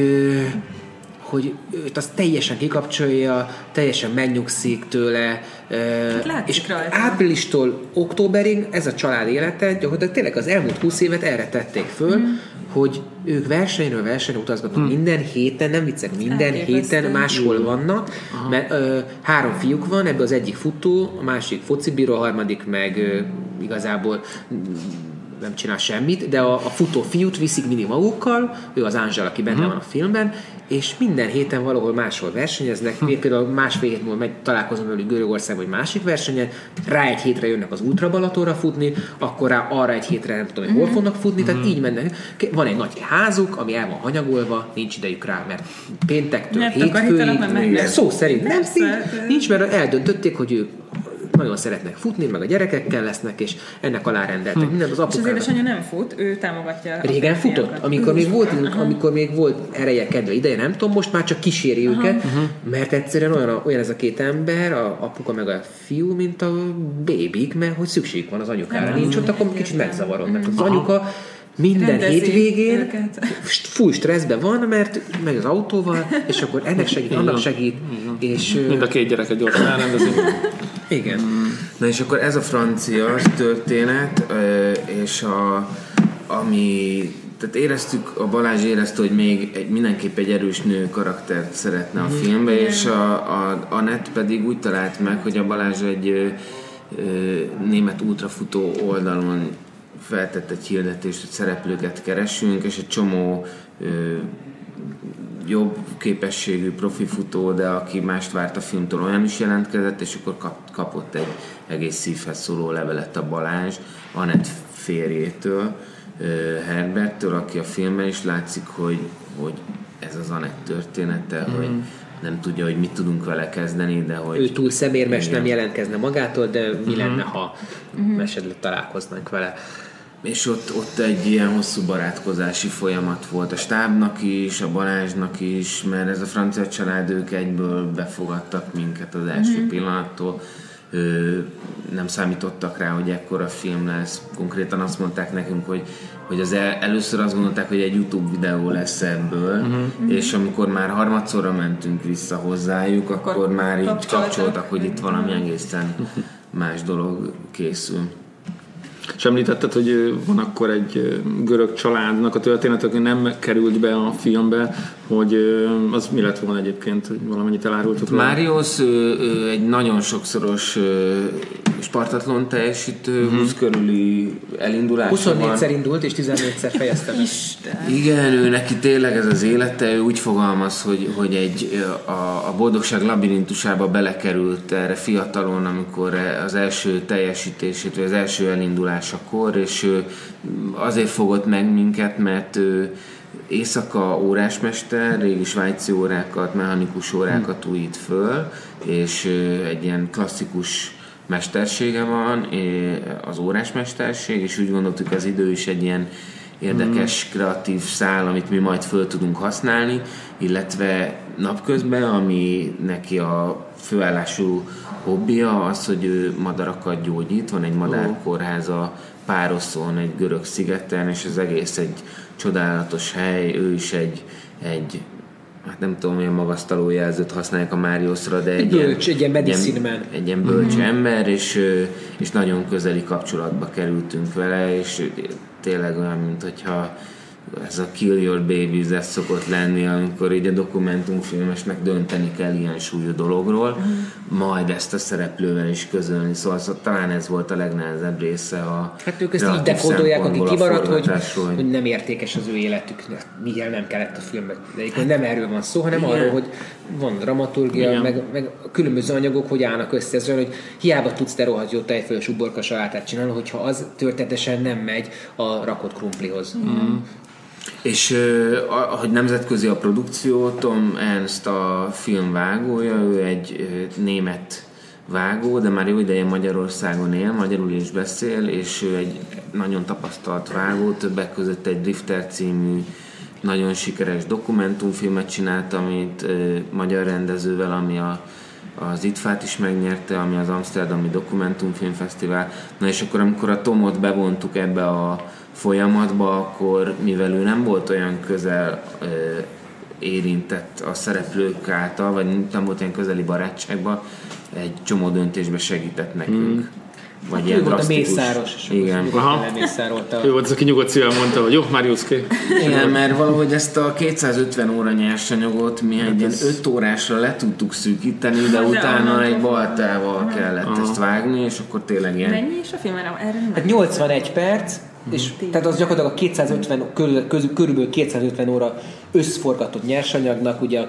őt azt teljesen kikapcsolja, teljesen megnyugszik tőle, és áprilistól októberig ez a család élete, gyakorlatilag tényleg az elmúlt 20 évet erre tették föl, hogy ők versenyről versenyre utazgatnak minden héten, nem viccek, minden héten máshol vannak, mert 3 fiúk van, ebből az egyik futó, a másik focibíró, a harmadik meg igazából nem csinál semmit, de a futó fiút viszik mindig magukkal, ő az Angel, aki benne van a filmben, és minden héten valahol máshol versenyeznek, például másfél hét múlva találkozom velük Görögországban egy másik versenyen, rá egy hétre jönnek az Ultra Balatonra futni, akkor arra egy hétre nem tudom, hogy hol fognak futni, tehát így mennek. Van egy nagy házuk, ami el van hanyagolva, nincs idejük rá, mert péntektől hétfőig, szó szerint nem, nincs, mert eldöntötték, hogy ők nagyon szeretnek futni, meg a gyerekekkel lesznek, és ennek alárendeltek mindent. És az édesanyja nem fut, ő támogatja. Régen futott, amikor még volt ereje, kedve, ideje, nem tudom, most már csak kíséri őket, mert egyszerűen olyan ez a 2 ember, a apuka meg a fiú, mint a bébik, mert hogy szükség van az anyukára. Nincs ott, akkor kicsit megzavarodnak. Az anyuka minden hétvégén full stresszben van, mert megy az autóval, és akkor ennek segít, annak segít. És mind a 2 gyereket gyorsan elrendezik. Igen. Na és akkor ez a francia történet, és tehát éreztük, a Balázs érezte, hogy még mindenképp egy erős nő karaktert szeretne a filmbe, és a Anett pedig úgy talált meg, hogy a Balázs egy német ultrafutó oldalon feltett egy hirdetést, hogy szereplőket keresünk, és egy csomó jobb képességű profi futó, de aki mást várt a filmtől, olyan is jelentkezett, és akkor kapott egy egész szívhez szóló levelet a Balázs, Anett férjétől, Herberttől, aki a filmben is látszik, hogy ez az Anett története, hogy nem tudja, hogy mit tudunk vele kezdeni, de hogy... Ő túl szemérmes, nem jelentkezne magától, de mi lenne, ha esetleg találkoznánk vele. És ott egy ilyen hosszú barátkozási folyamat volt a stábnak is, a Balázsnak is, mert ez a francia család, ők egyből befogadtak minket az első pillanattól. Nem számítottak rá, hogy ekkora film lesz. Konkrétan azt mondták nekünk, hogy először azt gondolták, hogy egy YouTube videó lesz ebből, és amikor már harmadszorra mentünk vissza hozzájuk, akkor már így kapcsoltak, hogy itt valami egészen más dolog készül. És említetted, hogy van akkor egy görög családnak a történet, aki nem került be a filmbe, hogy az mi lett volna egyébként, hogy valamennyit elárultok? Máriusz egy nagyon sokszoros Spartatlon teljesítő, 20 körüli elindulása 24-szer indult, és 14-szer fejezte be. Igen, ő neki tényleg ez az élete, ő úgy fogalmaz, hogy a boldogság labirintusába belekerült erre fiatalon, amikor az első teljesítését, vagy az első elindulásakor, és ő azért fogott meg minket, mert ő éjszaka órásmester, régi svájci órákat, mechanikus órákat újít föl, és egy ilyen klasszikus mestersége van, az órásmesterség, és úgy gondoltuk, az idő is egy ilyen érdekes, kreatív szál, amit mi majd föl tudunk használni, illetve napközben, ami neki a főállású hobbija, az, hogy ő madarakat gyógyít, van egy madárkórháza Pároszon, egy görög szigeten, és az egész egy csodálatos hely, ő is egy hát nem tudom, milyen magasztaló jelzőt használják a Máriuszra, de egy ilyen medicine-man. Egy ilyen bölcs ember, és nagyon közeli kapcsolatba kerültünk vele, és tényleg olyan, mint hogyha ez a Kill Your Babies, ez szokott lenni, amikor így a dokumentumfilmesnek dönteni kell ilyen súlyú dologról, majd ezt a szereplővel is közölni, szóval talán ez volt a legnehezebb része a hát ők ezt így dekódolják, akik kimaradt, hogy nem értékes az ő életük, miért nem kellett a filmben. De nem erről van szó, hanem arról, hogy van dramaturgia, meg különböző anyagok, hogy állnak össze. Ez olyan, hogy hiába tudsz te rohadt jó tejfölös uborka salátát csinálni, hogyha az történetesen nem megy a rakott krumplihoz. És ahogy nemzetközi a produkció, Tom Ernst a film vágója, ő egy német vágó, de már jó ideje Magyarországon él, magyarul is beszél, és ő egy nagyon tapasztalt vágó, többek között egy Drifter című nagyon sikeres dokumentumfilmet csinált, amit magyar rendezővel, ami az ITFA-t is megnyerte, ami az Amsterdami Dokumentumfilmfesztivál. Na és akkor, amikor a Tomot bevontuk ebbe a folyamatba, akkor mivel ő nem volt olyan közel érintett a szereplők által, vagy nem volt olyan közeli barátságban, egy csomó döntésbe segített nekünk. Vagy ilyen drasztikus. Ő volt a mészáros, és igen. Ő volt az, aki nyugodt szívvel mondta, hogy jó, Máriuszké. Igen, mert valahogy ezt a 250 óra nyersanyagot mi egy ilyen 5 órásra le tudtuk szűkíteni, de utána egy baltával kellett ezt vágni, és akkor tényleg ilyen... Mennyi is a film? Hát 81 perc, és tehát az gyakorlatilag a 250, körülbelül 250 óra összforgatott nyersanyagnak, ugye a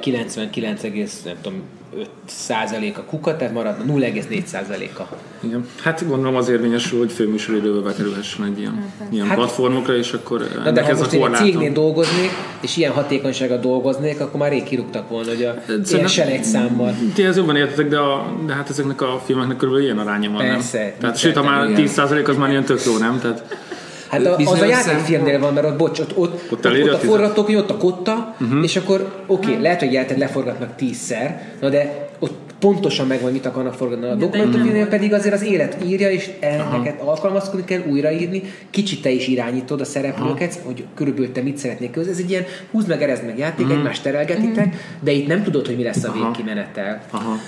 99,5% a kuka, tehát maradna 0,4%-a. Igen. Hát gondolom az érvényesül, hogy főműsoridőbe bekerülhessen egy ilyen platformokra, és akkor de ha most én egy cégnél dolgoznék, és ilyen hatékonysággal dolgoznék, akkor már rég kirúgtak volna, hogy a ilyen selejtszámmal. Ti ezt jobban értetek, de hát ezeknek a filmeknek körülbelül ilyen aránya van, persze, nem? Tehát sőt, ha már 10% az már ilyen tök jó, nem? Tehát hát az a játékfilmnél van, mert ott a forgatókönyv, ott a kotta, és akkor lehet, hogy leforgatnak 10-szer, de ott pontosan megvan, mit akarnak forgatni. A dokumentumfilmnél pedig azért az élet írja, és neked alkalmazkodni kell, újraírni, kicsit te is irányítod a szereplőket, hogy körülbelül te mit szeretnék közül. Ez egy ilyen húzd meg, erezd meg játék, egymást terelgetitek, de itt nem tudod, hogy mi lesz a végkimenettel.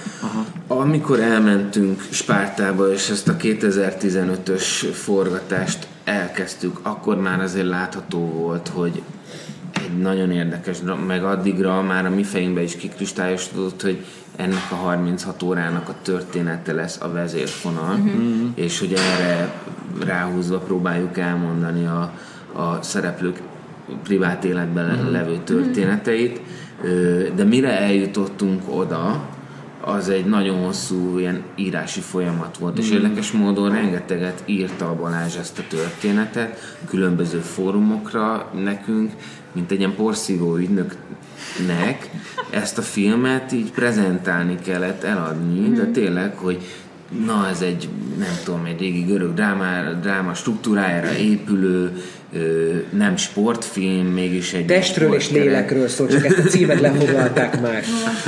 Amikor elmentünk Spártába, és ezt a 2015-ös forgatást elkezdtük, akkor már azért látható volt, hogy egy nagyon érdekes, meg addigra már a mi fejünkbe is kikristályosodott, hogy ennek a 36 órának a története lesz a vezérfonal, és hogy erre ráhúzva próbáljuk elmondani a szereplők privát életben levő történeteit, de mire eljutottunk oda, az egy nagyon hosszú ilyen írási folyamat volt, és érdekes módon rengeteget írta a Balázs ezt a történetet különböző fórumokra nekünk, mint egy ilyen porszívó ügynöknek ezt a filmet így prezentálni kellett, eladni, de tényleg, hogy na ez egy, nem tudom, egy régi görög dráma struktúrájára épülő, nem sportfilm, mégis egy... Testről és lélekről szól, csak ezt a címet lefoglalták már.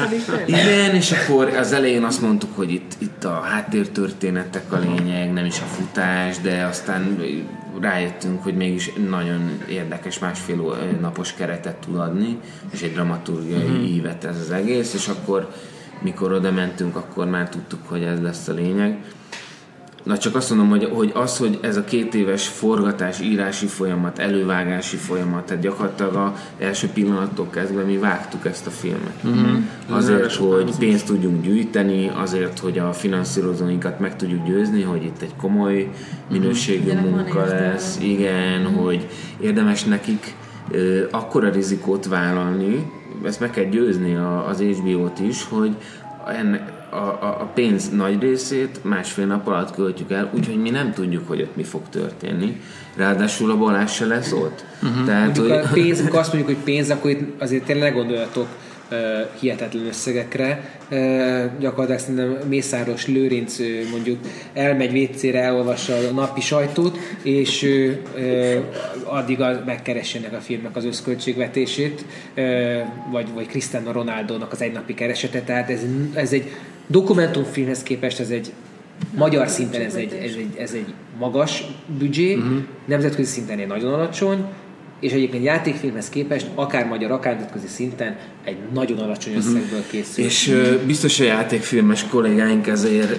Igen, és akkor az elején azt mondtuk, hogy itt a háttértörténetek a lényeg, nem is a futás, de aztán rájöttünk, hogy mégis nagyon érdekes másfél napos keretet tud adni, és egy dramaturgiai ívet ez az egész, és akkor mikor oda mentünk, akkor már tudtuk, hogy ez lesz a lényeg. Na csak azt mondom, hogy ez a 2 éves forgatás, írási folyamat, elővágási folyamat, tehát gyakorlatilag az első pillanattól kezdve mi vágtuk ezt a filmet. Azért, hogy pénzt tudjunk gyűjteni, azért, hogy a finanszírozóinkat meg tudjuk győzni, hogy itt egy komoly minőségű munka lesz, igen, hogy érdemes nekik akkora rizikót vállalni, ezt meg kell győzni az HBO-t is, hogy a pénz nagy részét 1,5 nap alatt költjük el, úgyhogy mi nem tudjuk, hogy ott mi fog történni. Ráadásul a Balázs se lesz ott. Tehát, hogy... a pénz, amikor azt mondjuk, hogy pénz, akkor itt azért tényleg gondoljatok hihetetlen összegekre. Gyakorlatilag szerintem Mészáros Lőrinc mondjuk elmegy WC-re, elolvassa a napi sajtót, és addig megkeresi ennek a filmnek az összköltségvetését, vagy Cristiano Ronaldónak az egynapi keresete. Tehát ez egy dokumentumfilmhez képest ez egy magyar szinten ez egy magas büdzsé, nemzetközi szinten egy nagyon alacsony, és egyébként játékfilmhez képest, akár magyar, akár nemzetközi szinten egy nagyon alacsony összegből készül. És biztos a játékfilmes kollégáink ezért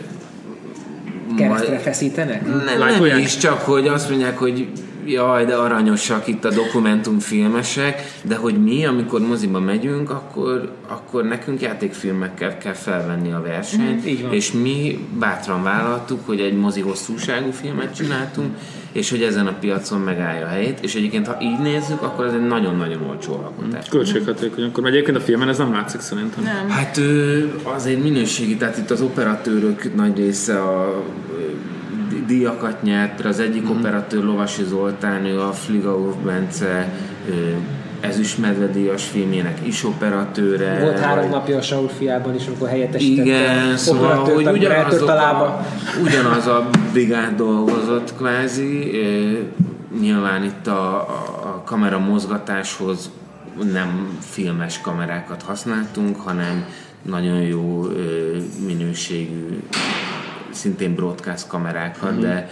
keresztre feszítenek? Nem is, csak hogy azt mondják, hogy jaj, de aranyosak itt a dokumentumfilmesek, de hogy mi, amikor moziba megyünk, akkor nekünk játékfilmekkel kell felvenni a versenyt, és mi bátran vállaltuk, hogy egy mozi hosszúságú filmet csináltunk, és hogy ezen a piacon megállja a helyét, és egyébként ha így nézzük, akkor ez egy nagyon-nagyon olcsó alkotás. Költséghatékony, akkor egyébként a filmen ez nem látszik szerintem. Nem. Hát azért minőségi, tehát itt az operatőrök nagy része a díjakat nyert, az egyik operatőr Lovasi Zoltán, ő a Fligauf Bence ezüstmedve-díjas filmjének is operatőre. Volt 3 napja a Saul fiában is, amikor helyettesítette. Igen, szóval, hogy ugyanaz a brigád dolgozott kvázi. Nyilván itt a kamera mozgatáshoz nem filmes kamerákat használtunk, hanem nagyon jó minőségű, szintén broadcast kamerákat, de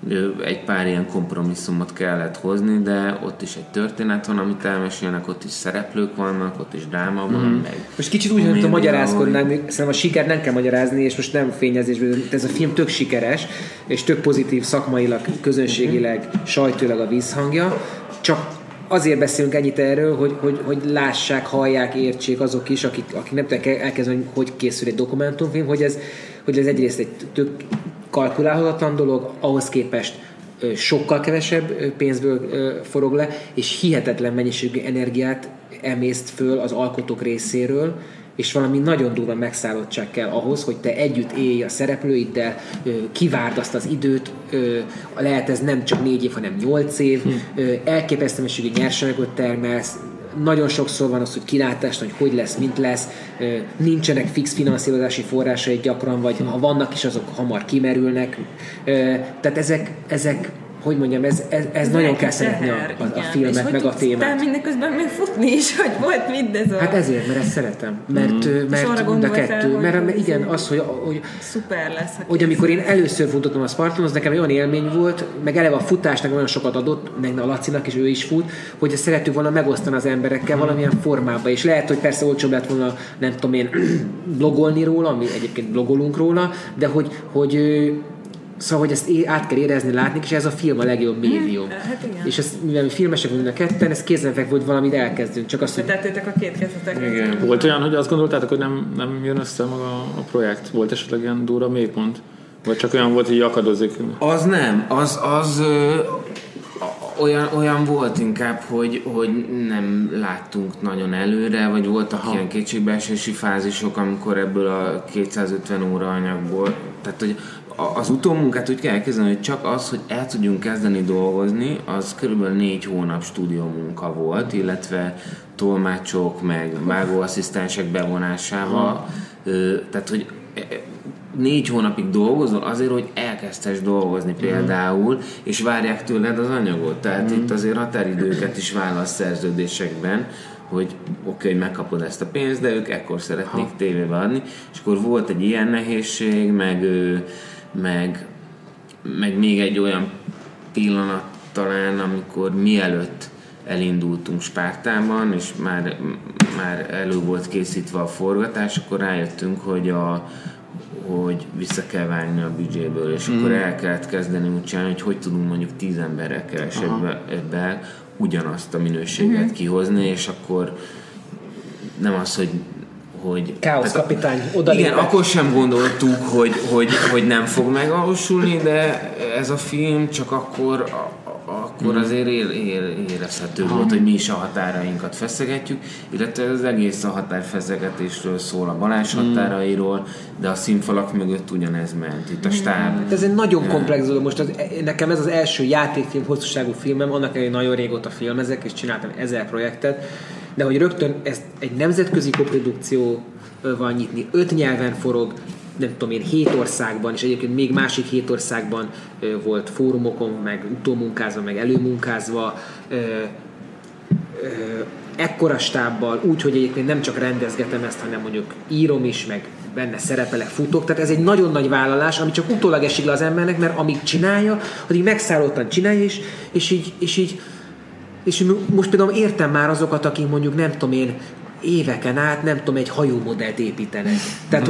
egy pár ilyen kompromisszumot kellett hozni, de ott is egy történet van, amit elmesélnek, ott is szereplők vannak, ott is dráma van. Meg most kicsit úgy, hogy magyarázkodnám, szerintem a sikert nem kell magyarázni, és most nem fényezésből, ez a film tök sikeres, és tök pozitív szakmailag, közönségileg, sajtóilag a vízhangja, csak azért beszélünk ennyit erről, hogy lássák, hallják, értsék azok is, akik nem tudják elkezdeni, hogy készül egy dokumentumfilm, hogy ez egyrészt egy tök kalkulálhatatlan dolog, ahhoz képest sokkal kevesebb pénzből forog le, és hihetetlen mennyiségű energiát emészt föl az alkotók részéről, és valami nagyon durva megszállottság kell ahhoz, hogy te együtt élj a szereplőiddel, kivárd azt az időt, lehet ez nem csak 4 év, hanem 8 év, elképesztő mennyiségű nyersanyagot termelsz, nagyon sokszor van az, hogy kilátást, hogy lesz, mint lesz, nincsenek fix finanszírozási forrásai gyakran, vagy ha vannak is, azok hamar kimerülnek. Tehát ezek hogy mondjam, ez nagyon kell szeretni a filmet, meg a témát. És mindeközben még futni is, hogy volt mindezol. Hát ezért, mert ezt szeretem. Mert mind a kettő. Mert igen, az, hogy szuper lesz. Hogy amikor én először futottam a Spartan, az nekem olyan élmény volt, meg eleve a futás nekem olyan sokat adott, meg a Lacinak is, ő is fut, hogy ezt szerettük volna megosztani az emberekkel valamilyen formában. És lehet, hogy persze olcsóbb lett volna, nem tudom én, blogolni róla, mi egyébként blogolunk róla, de hogy szóval, hogy ezt át kell érezni, látni, és ez a film a legjobb médium. Hát és ezt, mivel mi filmesek vagyunk a ketten, ez kézenfekvő, hogy valamit elkezdünk. Csak azt, hogy... Tettétek a két kezetek. Volt olyan, hogy azt gondoltátok, hogy nem jön össze maga a projekt? Volt esetleg ilyen durva mélypont? Vagy csak olyan volt, hogy akadozik? Az nem. Az olyan volt inkább, hogy nem láttunk nagyon előre, vagy voltak ilyen kétségbeesési fázisok, amikor ebből a 250 óra anyagból, tehát hogy az utómunkát úgy kell elkezdeni, hogy csak az, hogy el tudjunk kezdeni dolgozni, az körülbelül 4 hónap stúdiómunka volt, illetve tolmácsok, meg vágóasszisztensek bevonásával. Tehát, hogy 4 hónapig dolgozol azért, hogy elkezdhess dolgozni például, és várják tőled az anyagot. Tehát itt azért határidőket is válasz szerződésekben, hogy oké, hogy megkapod ezt a pénzt, de ők ekkor szeretnék tévébe adni. És akkor volt egy ilyen nehézség, meg még egy olyan pillanat talán, amikor mielőtt elindultunk Spártában, és már elő volt készítve a forgatás, akkor rájöttünk, hogy hogy vissza kell vágni a büdzséből, és akkor el kellett kezdeni úgy csinálni, hogy tudunk mondjuk 10 emberrel kevesebbel ugyanazt a minőséget kihozni, és akkor nem az, hogy Káosz kapitány odalépett. Igen, akkor sem gondoltuk, hogy nem fog megvalósulni, de ez a film csak akkor azért érezhető volt, hogy mi is a határainkat feszegetjük, illetve az egész a határfeszegetésről szól, a Balázs határairól, de a színfalak mögött ugyanez ment. Itt a stáb. Ez egy nagyon komplex dolog. Most nekem ez az első játékfilm, hosszúságú filmem, annak ellenére nagyon régóta filmezek, és csináltam 1000 projektet, de hogy rögtön ezt egy nemzetközi koprodukcióval nyitni, 5 nyelven forog, nem tudom én, 7 országban, és egyébként még másik 7 országban volt fórumokon, meg utómunkázva, meg előmunkázva, ekkora stábbal, úgy, hogy egyébként nem csak rendezgetem ezt, hanem mondjuk írom is, meg benne szerepelek, futok, tehát ez egy nagyon nagy vállalás, ami csak utólag esik le az embernek, mert amíg csinálja, addig megszállottan csinálja, és most például értem már azokat, akik mondjuk nem tudom én, éveken át, nem tudom, egy hajómodellt építenek. Tehát,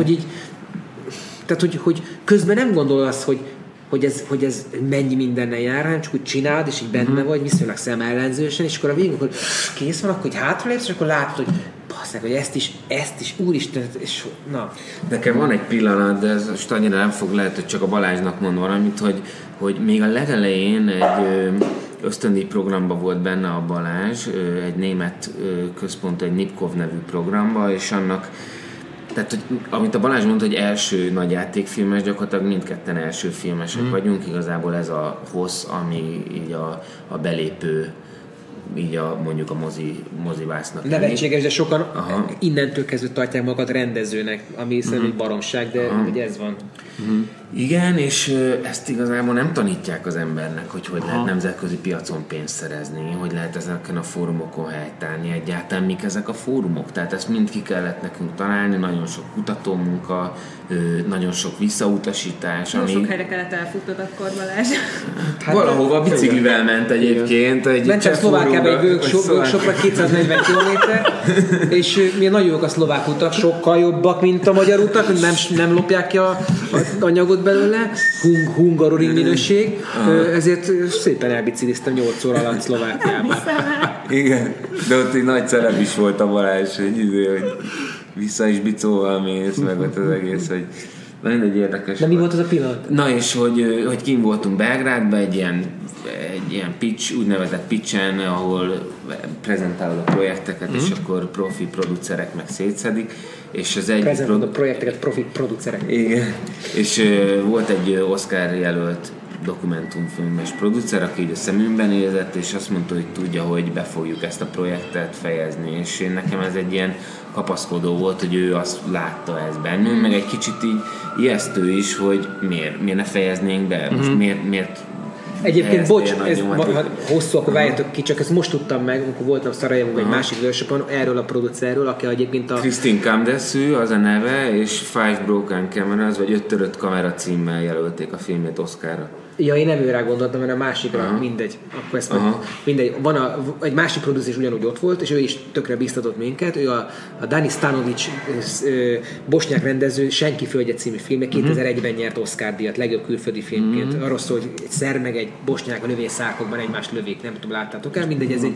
hogy közben nem gondol azt, hogy ez mennyi mindennel jár, hanem csak úgy csináld, és így benne vagy, viszonylag szemellenzősen, és akkor a végén, akkor kész van, akkor hátralépsz, és akkor látod, hogy basszák, hogy ezt is, úristen, és na. Nekem van egy pillanat, de ez most annyira nem fog, lehet, hogy csak a Balázsnak mond valamit, hogy még a legelején egy ösztöndíj programban volt benne a Balázs, egy német központ, egy Nipkow nevű programba, és annak, tehát, hogy, amit a Balázs mondta, hogy első nagy játékfilmes, gyakorlatilag mindketten első filmesek vagyunk, igazából ez a hossz, ami így a belépő, így mondjuk a mozivásznak. Nevetséges, de sokan innentől kezdve tartják magukat rendezőnek, ami szerintem egy baromság, de ugye ez van. Igen, és ezt igazából nem tanítják az embernek, hogy lehet nemzetközi piacon pénzt szerezni, hogy lehet ezeken a fórumokon helytállni, egyáltalán mik ezek a fórumok. Tehát ezt mind ki kellett nekünk találni, nagyon sok kutatómunka, nagyon sok visszautasítás. Sok helyre kellett elfutnod akkor, Balázs. Hát valahova biciklivel ment egyébként. Ment csak Szlovákiában egy workshopra 240 km, és milyen nagyon jók a szlovák utak, sokkal jobbak, mint a magyar utak, nem lopják ki a anyagot belőle, hungaroring minőség, ezért szépen elbicikliztem 8 óra alatt Szlovákiában. Igen, de ott egy nagy celeb is volt a Balázs, hogy vissza is bicóval mész, meg ott az egész, hogy mindegy érdekes. De mi volt az a pillanat? Na és hogy kint voltunk Belgrádban egy ilyen pitch, úgynevezett pitchen, ahol prezentálod a projekteket, és akkor profi producerek meg szétszedik, és az egy prezentálod a projekteket profi producerek. Igen. És volt egy Oscar jelölt dokumentumfilmes producer, aki így a szemünkben nézett, és azt mondta, hogy tudja, hogy be fogjuk ezt a projektet fejezni, és nekem ez egy ilyen kapaszkodó volt, hogy ő azt látta ezt bennünk, meg egy kicsit így ijesztő is, hogy miért ne fejeznénk be, most miért Egyébként, bocs, ez hosszú, akkor várjátok ki, csak ezt most tudtam meg, amikor voltam Szarajevóban egy másik workshopon, erről a producerről, aki egyébként a... Christine Camdessu az a neve, és Five Broken Cameras, vagy 5 törött kamera címmel jelölték a filmét Oscarra. Ja, én nem őrá gondoltam, mert a másikra, mindegy. Akkor ezt mindegy. Egy másik producer is ugyanúgy ott volt, és ő is tökre biztatott minket. Ő a Dani Stanovic bosnyák rendező Senki földje című filmje 2001-ben nyert Oscar-díjat legjobb külföldi filmként. Arról szól, hogy egy szer meg egy bosnyák a lövészárkokban egymást lövik. Nem tudom, láttátok el? Mindegy, ez egy...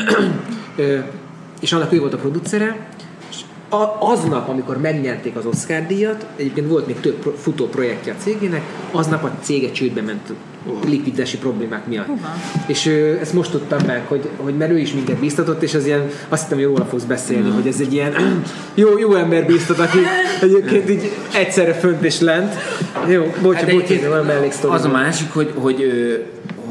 és annak ő volt a producere. Aznap, amikor megnyerték az Oscar-díjat, egyébként volt még több futó projektje a cégének, aznap a cége csődbe ment likviditási problémák miatt. És ezt most tudtam meg, hogy mert ő is minket biztatott, és az ilyen, azt hittem, hogy róla fogsz beszélni, hogy ez egy ilyen jó ember biztat, aki egyébként így egyszerre fönt és lent. Jó, olyan melléksztori. Az a másik, hogy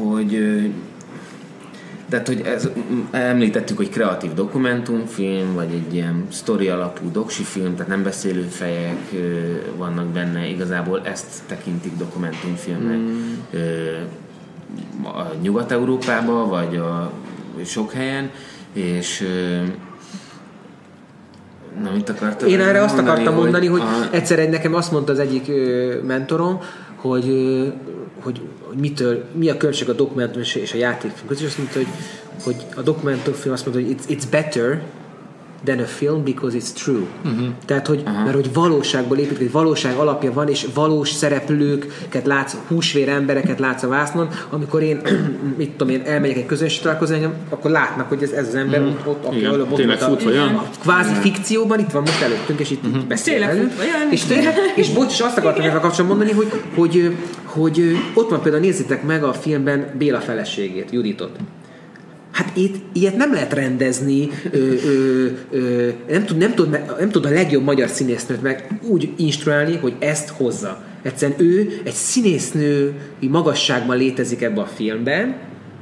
tehát, hogy említettük, hogy kreatív dokumentumfilm, vagy egy ilyen sztori alapú doksifilm, tehát nem beszélő fejek vannak benne, igazából ezt tekintik dokumentumfilmnek a Nyugat-Európában, vagy a sok helyen, és na, mit akartam? Én erre azt akartam mondani, hogy egyszer nekem azt mondta az egyik mentorom, hogy mi a különbség a dokumentumfilm és a játékfilm között, és azt mondta, hogy a dokumentumfilm azt mondta, hogy it's better, than a film because it's true. Tehát, hogy, mert hogy valóságból épít, hogy valóság alapja van, és valós szereplőket látsz, húsvér embereket látsz a vásznon, amikor én, mit tudom én, elmegyek egy közönség találkozni, akkor látnak, hogy ez az ember ott, aki kvázi fikcióban itt van most előttünk, és itt beszél. És bocs, azt akartam ezzel kapcsolatban mondani, hogy ott van például, nézzétek meg a filmben Béla feleségét, Juditot. Hát itt ilyet nem lehet rendezni, nem tud a legjobb magyar színésznőt meg úgy instruálni, hogy ezt hozza. Egyszerűen ő egy színésznői magasságban létezik ebben a filmben,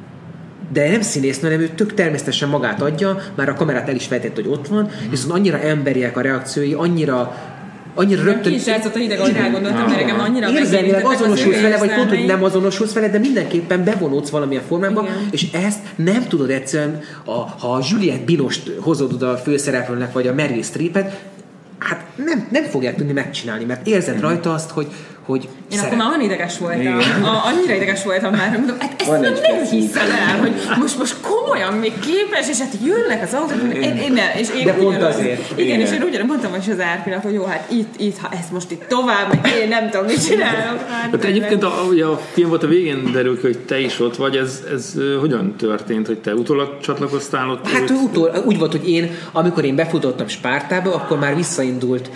de nem színésznő, hanem ő tök természetesen magát adja, már a kamerát el is fejtett, hogy ott van, viszont annyira emberiek a reakciói, annyira rögtön... Ki is játszott a hideg, ahogy rágondoltam, mert engem annyira érzelmileg azonosulsz vele, vagy pont, hogy nem azonosulsz vele, de mindenképpen bevonódsz valamilyen formában, igen. És ezt nem tudod egyszerűen, ha a Juliette Binoche-t hozod oda a főszereplőnek, vagy a Meryl Streepet, hát nem fogják tudni megcsinálni, mert érzed rajta azt, hogy én akkor már ideges voltam. Annyira ideges voltam már, hogy mondom, ezt nem hiszem el, hogy most komolyan még képes, és hát jönnek az autók, de pont azért. Igen, és én ugyan mondtam is az Árpinak, hogy jó, hát itt, ha ezt most itt tovább, én nem tudom, mit csinálok. Hát egyébként a film volt a végén derül ki, hogy te is ott vagy, ez hogyan történt, hogy te utólag csatlakoztál ott? Hát úgy volt, hogy amikor én befutottam Spártába, akkor már visszaindult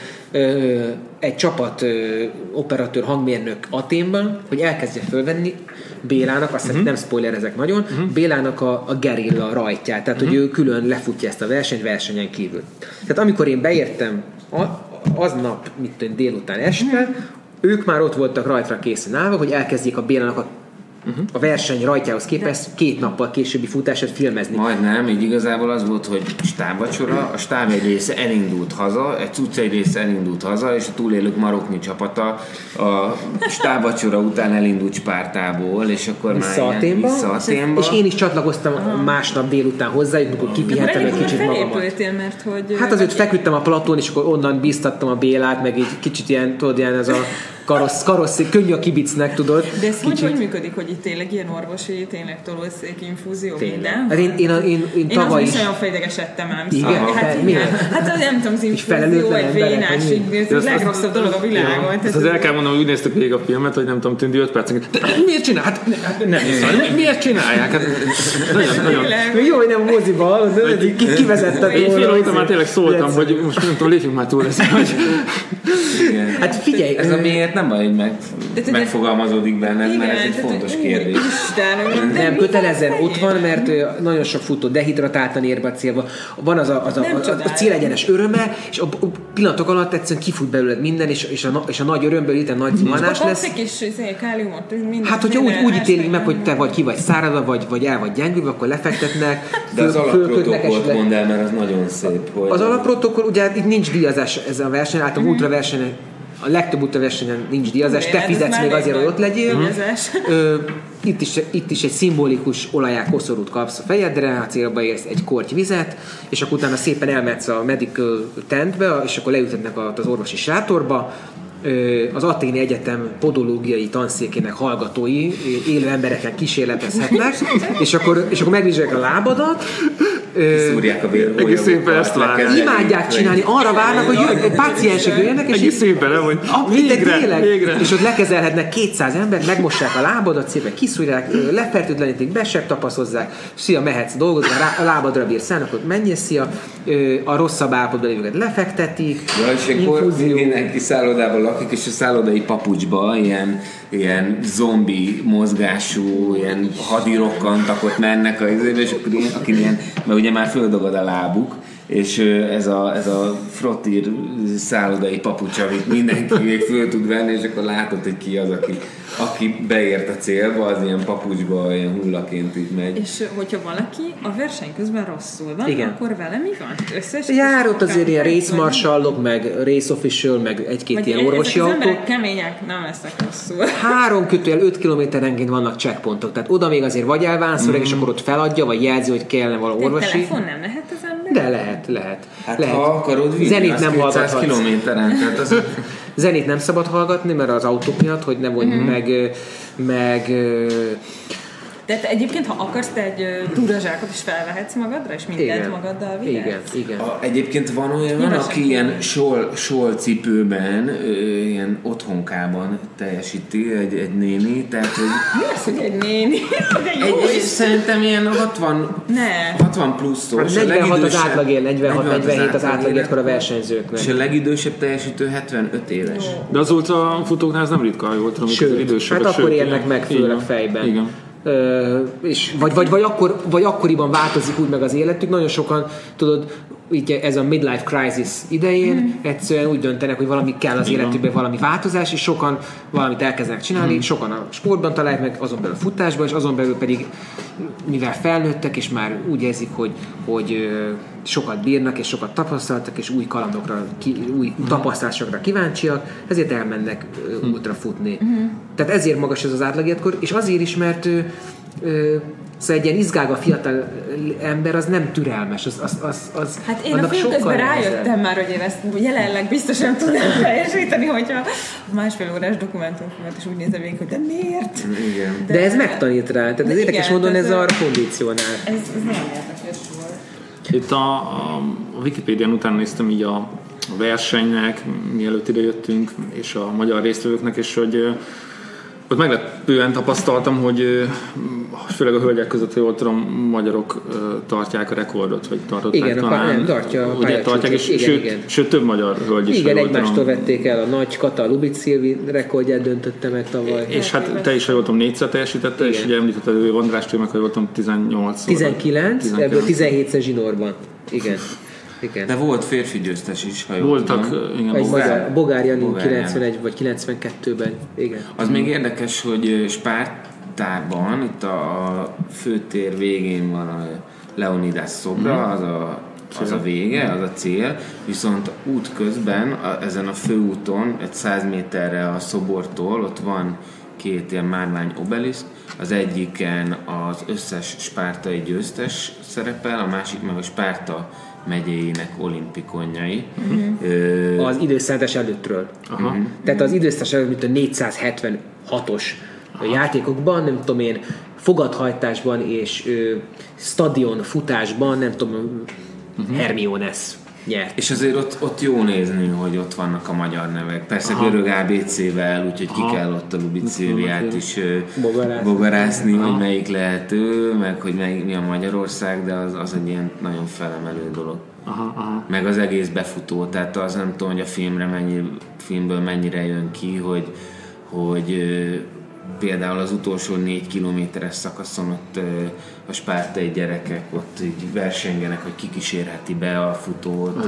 egy csapat operatőr, hangmérnök Athénban, hogy elkezdje fölvenni Bélának, azt nem spoilerezek nagyon, Bélának a gerilla rajtját, tehát hogy ő külön lefutja ezt a versenyen kívül. Tehát amikor én beértem aznap, délután este, ők már ott voltak rajtra készen állva, hogy elkezdjék a Bélának a verseny rajtjához képest 2 nappal későbbi futását filmezni. Majdnem, így igazából az volt, hogy stábvacsora, a stáb egy része elindult haza, egy cucc egy része elindult haza, és a túlélők maroknyi csapata a stábvacsora után elindult Spártából, és akkor vissza már vissza Athénba. És én is csatlakoztam másnap délután hozzájuk, amikor kipihentem egy kicsit magamat. Mert hogy... Hát azért feküdtem a platón, és akkor onnan bíztattam a Bélát, meg egy kicsit ilyen, tudod, ilyen ez a karosszék, könnyű a kibicnek, tudod. De ez hogy működik, hogy itt tényleg ilyen orvosi, tényleg tolószék, infúzió, minden? Hát én tavaly is... nagyon fejdegesedtem ám. Igen? Hát nem tudom, az infúzió, egy vénás, ez a legrosszabb dolog a világon. Az el kell mondanom, hogy úgy néztek végig a filmet, hogy nem tudom, Tündi 5 percen. Miért csinál? Hát nem hiszem. Miért csinálják? Hát nagyon. Jó, hogy nem a moziba, kivezetted volna. Fél óta már tényleg szóltam, hogy most nem tudom, lépjünk már túl ezt. Hát figyelj, ez a miért nem baj, hogy megfogalmazódik benned, mert ez egy fontos kérdés. Nem kötelezően ott van, mert nagyon sok futó dehidratáltan ér be a célba. Van az a célegyenes öröme, és a pillanatok alatt egyszerűen kifut belőled minden, és a nagy örömből itt a nagy zuhanás lesz. Egy kis káliumot, minden. Hát, hogyha úgy ítélik meg, hogy te ki vagy száradva, vagy el vagy gyengülve, akkor lefektetnek. De az alapprotokollt mondd el, mert az nagyon szép. Az alapprotokoll, ugye itt nincs díjazás ez a verseny, általában ultraversenyen, a legtöbb ultraversenyen nincs díjazás, te fizetsz még azért, hogy ott legyél. Itt is egy szimbolikus olajákoszorút kapsz a fejedre, a célba érsz egy korty vizet, és akkor utána szépen elmehetsz a medical tentbe, és akkor leültetnek az orvosi sátorba. Az Athéni Egyetem podológiai tanszékének hallgatói élő embereken kísérletezhetnek, és akkor megvizsgálják a lábadat, szúrják a vérhólyagot. Egész szépen ezt várják. Imádják csinálni, arra várnak, hogy páciensek jöjjenek, és egész szépen, nem, hogy végre. És ott lekezelhetnek 200 ember, megmossák a lábadat, szépen kiszúrják, lefertőtlenítik, besebtapaszozzák, szia, mehetsz dolgozni, a lábadra bírsz szállnak, ott menjél, szia, a rosszabb állapotban lévőket lefektetik. Ja, és akkor mindenki szállodában lakik, és a szállodai papucsba ilyen zombi mozgású, ilyen hadirokkantak ott mennek és akkor ilyen, mert ugye már földogad a lábuk, és ez a frottír szállodai papucs, amit mindenki még föl tud venni, és akkor látod, hogy ki az, aki beért a célba, az ilyen papucsba, ilyen hullaként így megy. És hogyha valaki a verseny közben rosszul van, igen, akkor vele mi van? Jár ott azért ilyen race marshallok, meg race official, meg egy-két ilyen orvosi autó. Ezek az emberek kemények, nem lesznek rosszul. 3-5 kilométerenként vannak checkpontok, tehát oda még azért vagy elvánszoreg, és akkor ott feladja, vagy jelzi, hogy kellene valami orvosi. Telefon nem lehet az ember? De lehet. Hát lehet. Ha akarod vinni, zenét az nem 200 kilométeren. Zenét nem szabad hallgatni, mert az autók miatt, hogy ne vonj meg De te egyébként, ha akarsz, te egy túrazsákot is felvehetsz magadra, és mindent magaddal vihetsz? Igen. Egyébként van olyan, aki ilyen solcipőben, ilyen otthonkában teljesíti egy néni, tehát hogy... Mi az, hogy egy néni? Szerintem ilyen 60 pluszos. 46 az átlagér, 46-47 az átlagérkor a versenyzőknek. És a legidősebb teljesítő 75 éves. De azóta a futóknál ez nem ritka, jól tudom, sőt, idősebbek. Hát akkor érnek meg főleg fejben. Igen. És vagy akkoriban változik úgy meg az életük. Nagyon sokan, tudod, így ez a midlife crisis idején egyszerűen úgy döntenek, hogy valami kell az életükben, valami változás, és sokan valamit elkezdenek csinálni, sokan a sportban találják meg, azon belül a futásban, és azon belül pedig, mivel felnőttek, és már úgy érzik, hogy sokat bírnak, és sokat tapasztaltak, és új kalandokra, új tapasztalásokra kíváncsiak, ezért elmennek útra futni. Tehát ezért magas ez az átlagéletkor, és azért is, mert szóval egy ilyen izgága fiatal ember az nem türelmes, hát én a film közben rájöttem már, hogy én ezt jelenleg biztosan tudnám teljesíteni, hogyha másfél órás dokumentumfilmet is úgy nézem végig, hogy de miért? Igen. De ez megtanít rá, tehát ez érdekes módon ez arra kondicionál. Ez nagyon érdekes volt. Itt a Wikipédián után néztem így a versenynek, mielőtt idejöttünk, és a magyar résztvevőknek, és hogy ott meglepően tapasztaltam, hogy főleg a hölgyek között, hogy jól tudom, magyarok tartják a rekordot, vagy tartották igen, talán. Tartják, és sőt, több magyar hölgy is. Igen, egymástól vették el. A Nagy Kata, a Lubitz Szilvi rekordját döntötte meg tavaly. És hát te is, ha jól tudom, 4-szer teljesítette, és ugye említetted, hogy András, meg ha jól tudom, 18. 19, ebből 17-szer zsinórban. Igen. Igen. De volt férfi győztes is, ha jól voltak, tudom. igen. Bogár Jani 91 vagy 92-ben. Igen. Az még érdekes, hogy Spártában, itt a főtér végén van a Leonidas szobra, az a vége, az a cél, viszont útközben, ezen a főúton, egy 100 méterre a szobortól, ott van két ilyen márvány obeliszk, az egyiken az összes spártai győztes szerepel, a másik meg a Spárta megyéjének olimpikonjai. Az időszállítás előttről. Tehát az időszállítás előtt, mint a 476-os játékokban, nem tudom én, fogadhajtásban és stadion futásban, nem tudom, Hermiones nyert. És azért ott jó nézni, hogy ott vannak a magyar nevek. Persze görög ABC-vel, úgyhogy ki kell ott a Lubitz Szilviát is bogarászni, hogy melyik lehet ő, meg hogy mi a Magyarország, de az egy ilyen nagyon felemelő dolog. Meg az egész befutó, tehát az nem tudom, hogy a filmből mennyire jön ki, hogy például az utolsó 4 kilométeres szakaszon ott a spártai gyerekek ott így versengenek, hogy ki kísérheti be a futót.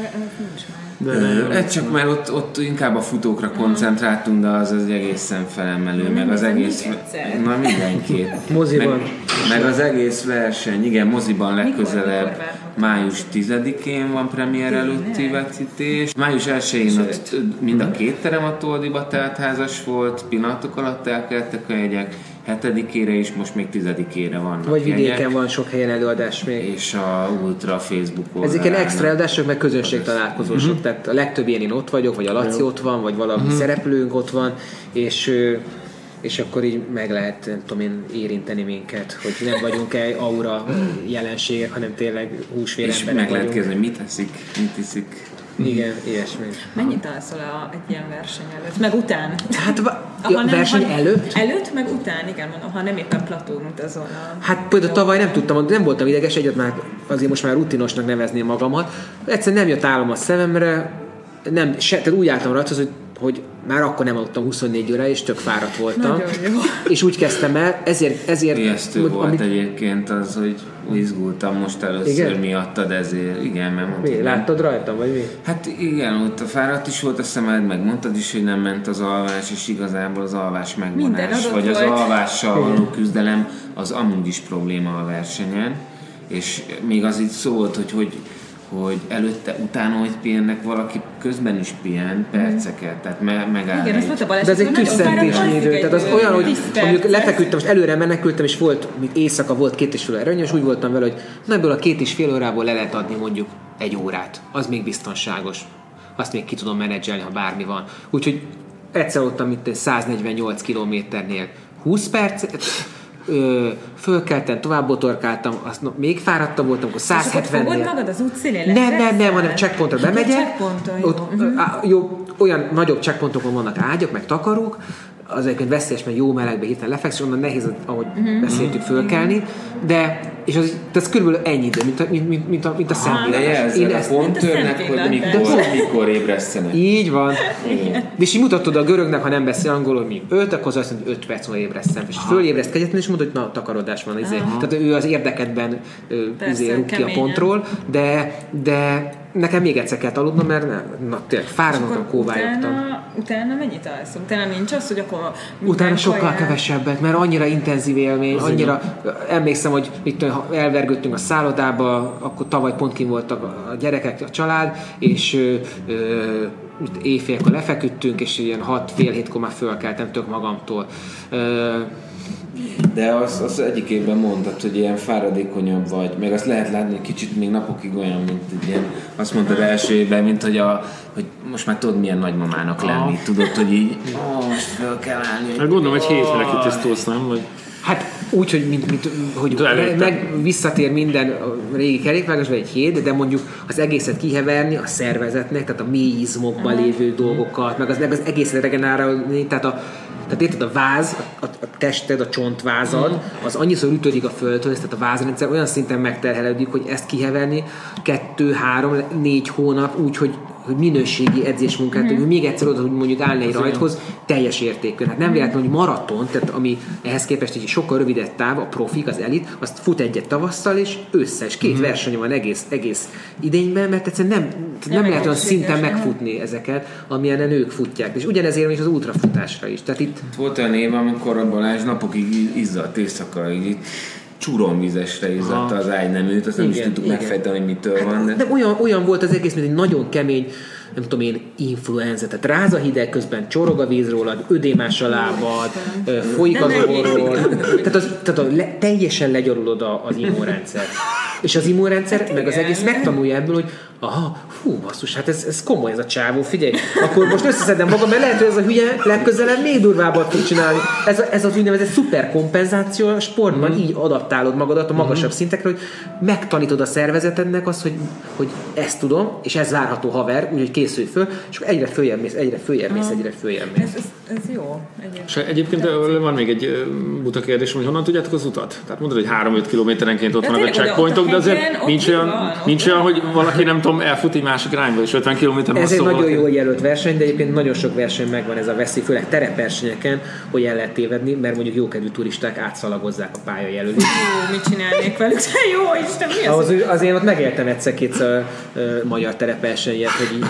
Csak már ott inkább a futókra koncentráltunk, de az egészen felemelő, meg az egész... Na mindenképp. Moziban. Meg az egész verseny, igen, moziban legközelebb május 10-én van premier előtti vetítés. Május 1-én ott mind a két terem a Toldiba teltházas volt, pillanatok alatt elkeltek a jegyek, 7-ére is, most még 10-ére vannak. Vagy vidéken jegyek. Van sok helyen előadás még. És a Ultra Facebook oldalán. Ezek ilyen extra előadások, meg közönség találkozósok. Tehát a legtöbb ilyen én ott vagyok, vagy a Laci ott van, vagy valami szereplőnk ott van, és akkor így meg lehet, nem tudom én, érinteni minket, hogy nem vagyunk-e aura jelenségek, hanem tényleg húsvér emberek vagyunk. És meg lehet kérdezni, mit eszik, mit iszik. Igen, ilyesmi. Mennyit alszol egy ilyen verseny előtt? Meg után? Hát verseny előtt? Előtt, meg után, igen, ha nem éppen platón utazol. Hát például tavaly nem tudtam, nem voltam ideges, egyet már azért most már rutinosnak nevezném magamat. Egyszerűen nem jött álom a szememre, tehát úgy álltam rajta, hogy már akkor nem aludtam 24 óra, és tök fáradt voltam. És úgy kezdtem el, ezért ijesztő volt egyébként az, hogy izgultam most először, igen? Miattad ezért. Igen, mert mondtad. Mi? Láttad rajtam, vagy mi? Hát igen, ott a fáradt is volt a szemed, meg mondtad is, hogy nem ment az alvás, és igazából az alvás megvonás, vagy az alvással való küzdelem, az amúgy is probléma a versenyen. És még az így szólt, hogy előtte, utána, hogy pihennek, valaki közben is pihen perceket, tehát megállni. Igen, ezt de ez egy tüsszentési idő, tehát az olyan, hogy mondjuk lefeküdtem, most előre menekültem, és volt, éjszaka volt 2,5 erőnyös, és úgy voltam vele, hogy na ebből a 2,5 órából le lehet adni mondjuk 1 órát. Az még biztonságos. Azt még ki tudom menedzselni, ha bármi van. Úgyhogy egyszer voltam itt 148 kilométernél 20 perc, fölkeltem, tovább botorkáltam, azt még fáradtabb voltam, akkor 170-nél. Fogod magad az útszélén? Nem, hanem checkpointra bemegyek. Jó, olyan nagyobb checkpointokon vannak ágyak, meg takarók, az egyébként veszélyes, mert jó melegbe hirtelen lefeksz, és onnan nehéz, ahogy beszéltük, fölkelni, de és ez körülbelül ennyi idő, mint a szemlélés. Én ezt pontőrnek, hogy mikor ébresztenek. Így van. És így mutattad a görögnek, ha nem beszél angolul, hogy mi 5, akkor azt mondja, 5 perc múlva ébresztem. És fölébreszt kegyetlen, és mondod, hogy na, takarodás van. Tehát ő az érdekedben rúg ki a pontról, de nekem még egyszer kell aludnom, mert tényleg fáradtam, kóvályogtam. Utána mennyit alszunk? Utána nincs az, hogy akkor... Utána sokkal kevesebbet, mert annyira intenzív élmény, annyira... Emlékszem, hogy elvergődtünk a szállodába, akkor tavaly pont kint voltak a gyerekek, a család, és éjfélkor lefeküdtünk, és ilyen 6-fél-7-kor már fölkeltem tök magamtól. De az egyik évben mondtad, hogy ilyen fáradékonyabb vagy, meg azt lehet látni, hogy kicsit még napokig olyan, mint ilyen, azt mondtad első évben, mint hogy hogy most már tudod milyen nagymamának lenni, tudod, hogy így most fel kell állni. Hát gondolom, hogy 7 melekítés nem? Vagy... Hát úgy, hogy visszatér minden a régi kerékvágásban egy hét, de mondjuk az egészet kiheverni a szervezetnek, tehát a mély izmokban lévő dolgokat, meg az egészet regenerálni, tehát érted, a váz, a tested, a csontvázad, az annyiszor ütődik a földhöz, tehát a vázrendszer olyan szinten megterhelődik, hogy ezt kiheverni 2-3-4 hónap úgy, hogy minőségi edzésmunkát, hogy még egyszer oda, hogy mondjuk állni egy rajthoz, teljes értékű. Hát nem véletlenül, hogy maraton, tehát ami ehhez képest egy sokkal rövidebb táv, a profik, az elit, azt fut egyet tavasszal, és ősszel, és 2 verseny van egész idényben, mert egyszerűen nem lehet olyan szinten megfutni ezeket, amilyenen ők futják. És ugyanezért is az ultrafutásra is. Tehát itt... Volt olyan év, amikor a Balázs napokig izzadt éjszaka, így csuromvizesre izzatta az ágyneműt, azt nem is tudtuk megfejteni, hogy mitől van. De olyan volt az egész, mint egy nagyon kemény, nem tudom én, influenza, tehát ráz a hideg, közben csorog a víz rólad, ödémás a lábad, folyik az orrod, tehát teljesen legyarulod az immunrendszer. És az immunrendszer, meg az egész megtanulja ebből, hogy hú, basszus, hát ez komoly ez a csávó, figyelj, akkor most összeszedem magam, mert lehet, hogy ez a hülye legközelebb még durvábbat tud csinálni. Ez az úgynevezett szuperkompenzáció a sportban, így adaptálod magadat a magasabb szintekre, hogy megtanítod a szervezetednek azt, hogy ezt tudom, és ez várható haver, úgyhogy készülj föl, és egyre följebb mész. Ez jó. És egyébként van még egy buta kérdés, hogy honnan tudjátok az utat? Tehát mondod, hogy 3-5 kilométerenként ott vannak a checkpointok, de azért nincs olyan, hogy valaki nem tudom, elfut egy másik irányba, és 50 km Ez egy nagyon jól jelölt verseny, de egyébként nagyon sok verseny megvan ez a veszély, főleg terepversenyeken, hogy el lehet tévedni, mert mondjuk jókedvű turisták átszalagozzák a pályajelölést. Mit csinálnék velük? Jó Isten, mi az? Azért ott megéltem egyszer-kétszer magyar terepversenyet,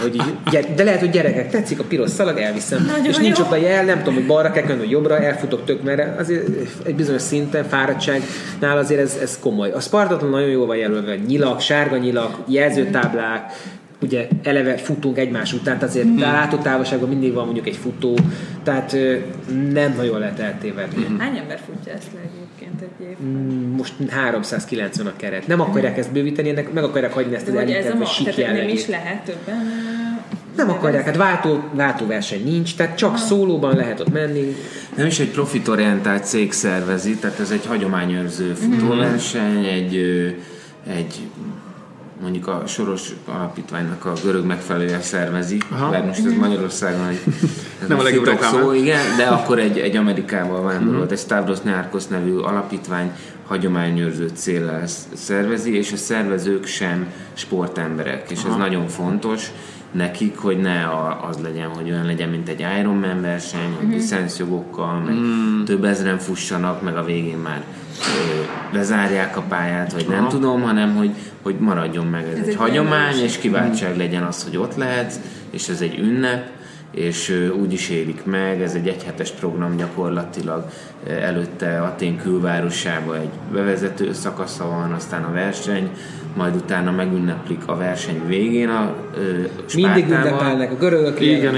de lehet, hogy gyerekek, tetszik a piros szalag, elviszem. Nagyon és nincs ott a jel, nem tudom, hogy balra kell könnyi, vagy jobbra, elfutok tök, mert azért egy bizonyos szinten fáradtságnál azért ez komoly. A Spartathlon nagyon jól van jelölve, nyilak, sárga nyilak, jelzőtáblák, ugye eleve futunk egymás után, tehát azért látótávolságban mindig van mondjuk egy futó, tehát nem nagyon lehet eltévedni. Hány ember futja ezt le egyébként egy évben? Most 390 a keret. Nem akarják ezt bővíteni, ennek meg akarják hagyni ezt az elitet, vagy sík jellegét. Nem is lehet többen? Nem akarják, hát váltóverseny nincs, tehát csak szólóban lehet ott menni. Nem is egy profitorientált cég szervezi, tehát ez egy hagyományőrző futóverseny, egy mondjuk a Soros Alapítványnak a görög megfelelője szervezi, mert most ez Magyarországon nem a legjobb szó, igen, de akkor egy Amerikával vándorolt, egy Stavros Niarchos nevű alapítvány hagyományőrző céllal szervezi, és a szervezők sem sportemberek, és ez nagyon fontos nekik, hogy ne az legyen, hogy olyan legyen, mint egy Ironman verseny, hogy licenszjogokkal, meg több ezren fussanak, meg a végén már lezárják a pályát, vagy nem tudom, hanem hogy maradjon meg ez egy hagyomány, és kiváltság legyen az, hogy ott lehetsz, és ez egy ünnep, és úgy is élik meg, ez egy egyhetes program gyakorlatilag, előtte Atén külvárosában egy bevezető szakasza van, aztán a verseny, majd utána megünneplik a verseny végén a Spártával. Mindig ünnepelnek a görögök,